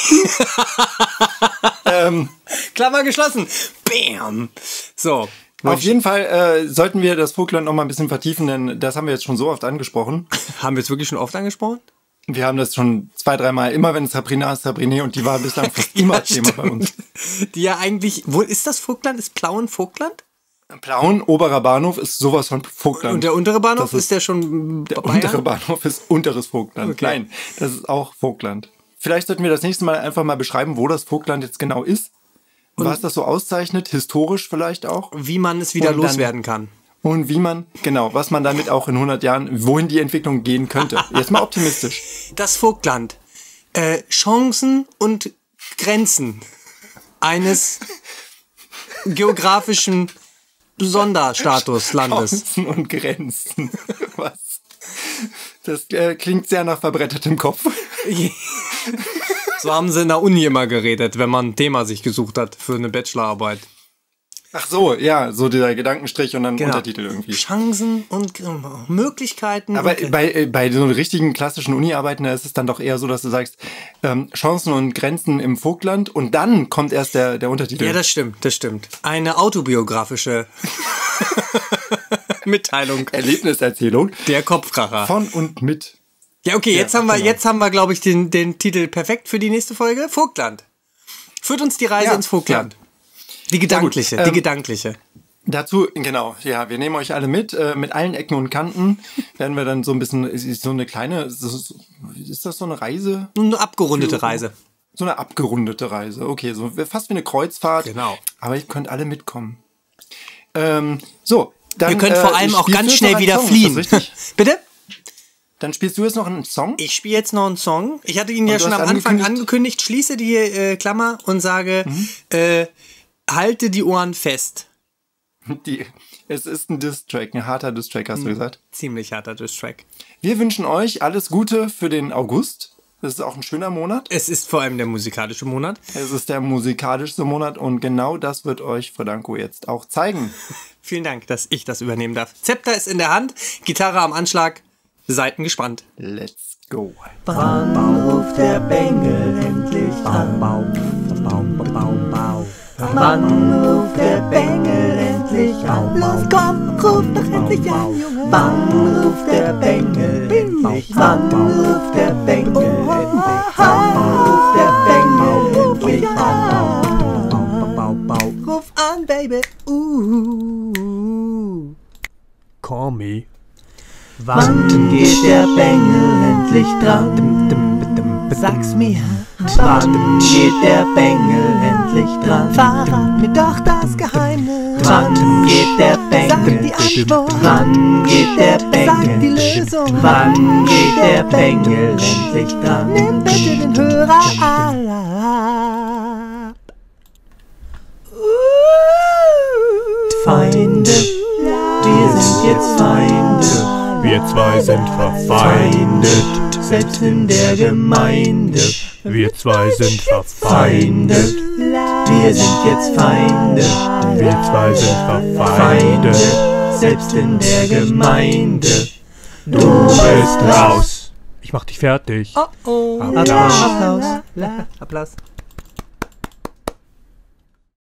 ähm, Klammer geschlossen. Bam. So. auf jeden Fall äh, sollten wir das Vogtland noch mal ein bisschen vertiefen, denn das haben wir jetzt schon so oft angesprochen. Haben wir es wirklich schon oft angesprochen? Wir haben das schon zwei, dreimal, immer wenn Sabrina ist, Sabrine, und die war bislang fast immer Thema bei uns. Die ja eigentlich, wo ist das Vogtland? Ist Plauen Vogtland? Plauen, oberer Bahnhof, ist sowas von Vogtland. Und der untere Bahnhof, Das ist, der schon Der Bayern? untere Bahnhof ist unteres Vogtland. Okay. Nein, das ist auch Vogtland. Vielleicht sollten wir das nächste Mal einfach mal beschreiben, wo das Vogtland jetzt genau ist. Und was das so auszeichnet, historisch vielleicht auch. Wie man es wieder Und dann- loswerden kann. Und wie man, genau, was man damit auch in hundert Jahren, wohin die Entwicklung gehen könnte. Jetzt mal optimistisch. Das Vogtland. Äh, Chancen und Grenzen eines geografischen Sonderstatuslandes. Chancen und Grenzen. Was? Das äh, klingt sehr nach verbrettertem Kopf. So haben sie in der Uni immer geredet, wenn man ein Thema sich gesucht hat für eine Bachelorarbeit. Ach so, ja, so dieser Gedankenstrich und dann Genau. Untertitel irgendwie. Chancen und äh, Möglichkeiten. Aber und, bei, äh, bei so richtigen klassischen Uni-Arbeiten, da ist es dann doch eher so, dass du sagst, ähm, Chancen und Grenzen im Vogtland und dann kommt erst der, der Untertitel. ja, das stimmt, das stimmt. Eine autobiografische Mitteilung. Erlebniserzählung Der Kopfkracher. von und mit. Ja, okay, jetzt Ja, haben wir, genau. jetzt haben wir, glaube ich, den, den Titel perfekt für die nächste Folge. Vogtland. Führt uns die Reise Ja, ins Vogtland. Die gedankliche, ähm, die gedankliche. Dazu, genau, ja, wir nehmen euch alle mit, äh, mit allen Ecken und Kanten werden wir dann so ein bisschen, es ist so eine kleine, so, so- ist das so eine Reise? Eine abgerundete Reise. So eine abgerundete Reise, okay, so fast wie eine Kreuzfahrt. Genau. Aber ihr könnt alle mitkommen. Ähm, so, dann Ihr könnt vor allem auch spielst ganz du jetzt schnell noch einen wieder Song, fliehen. Ist das richtig? Bitte? Dann spielst du jetzt noch einen Song? Ich spiele jetzt noch einen Song. Ich hatte ihn ja du schon hast am Anfang angekündigt- angekündigt. Schließe die äh, Klammer und sage, äh, halte die Ohren fest. Die, es ist ein Diss-Track, ein harter Diss-Track, hast du gesagt. Ziemlich harter Diss-Track. Wir wünschen euch alles Gute für den August. Das ist auch ein schöner Monat. Es ist vor allem der musikalische Monat. Es ist der musikalischste Monat und genau das wird euch Franco jetzt auch zeigen. Vielen Dank, dass ich das übernehmen darf. Zepter ist in der Hand, Gitarre am Anschlag, Saiten gespannt. Let's go. Wann ruft der Bengel endlich an? Wann ruft der Bengel endlich Los, komm, ruf doch endlich an, Junge. Wann ruft der Bengel endlich? Wann ruft der Bengel endlich? Wann ruft der Bengel endlich an? Ruf an, Baby. Uh. Call me. Wann geht der Bengel endlich dran? Sag's mir. Wann geht der Bengel endlich dran? Verrat mir doch das Geheimnis. Wann geht der Bengel? Sag die Antwort. Wann geht der Bengel? Sag die Lösung. Wann geht der Bengel endlich dran? Nimm bitte den Hörer ab. Feinde, wir sind jetzt Feinde. Wir zwei sind verfeindet, selbst in der Gemeinde. wir zwei sind verfeindet, Wir sind jetzt Feinde. wir zwei sind Feinde, verfeindet. selbst in der Gemeinde. Du bist raus. Ich mach dich fertig. Oh oh. Applaus. Applaus. Applaus.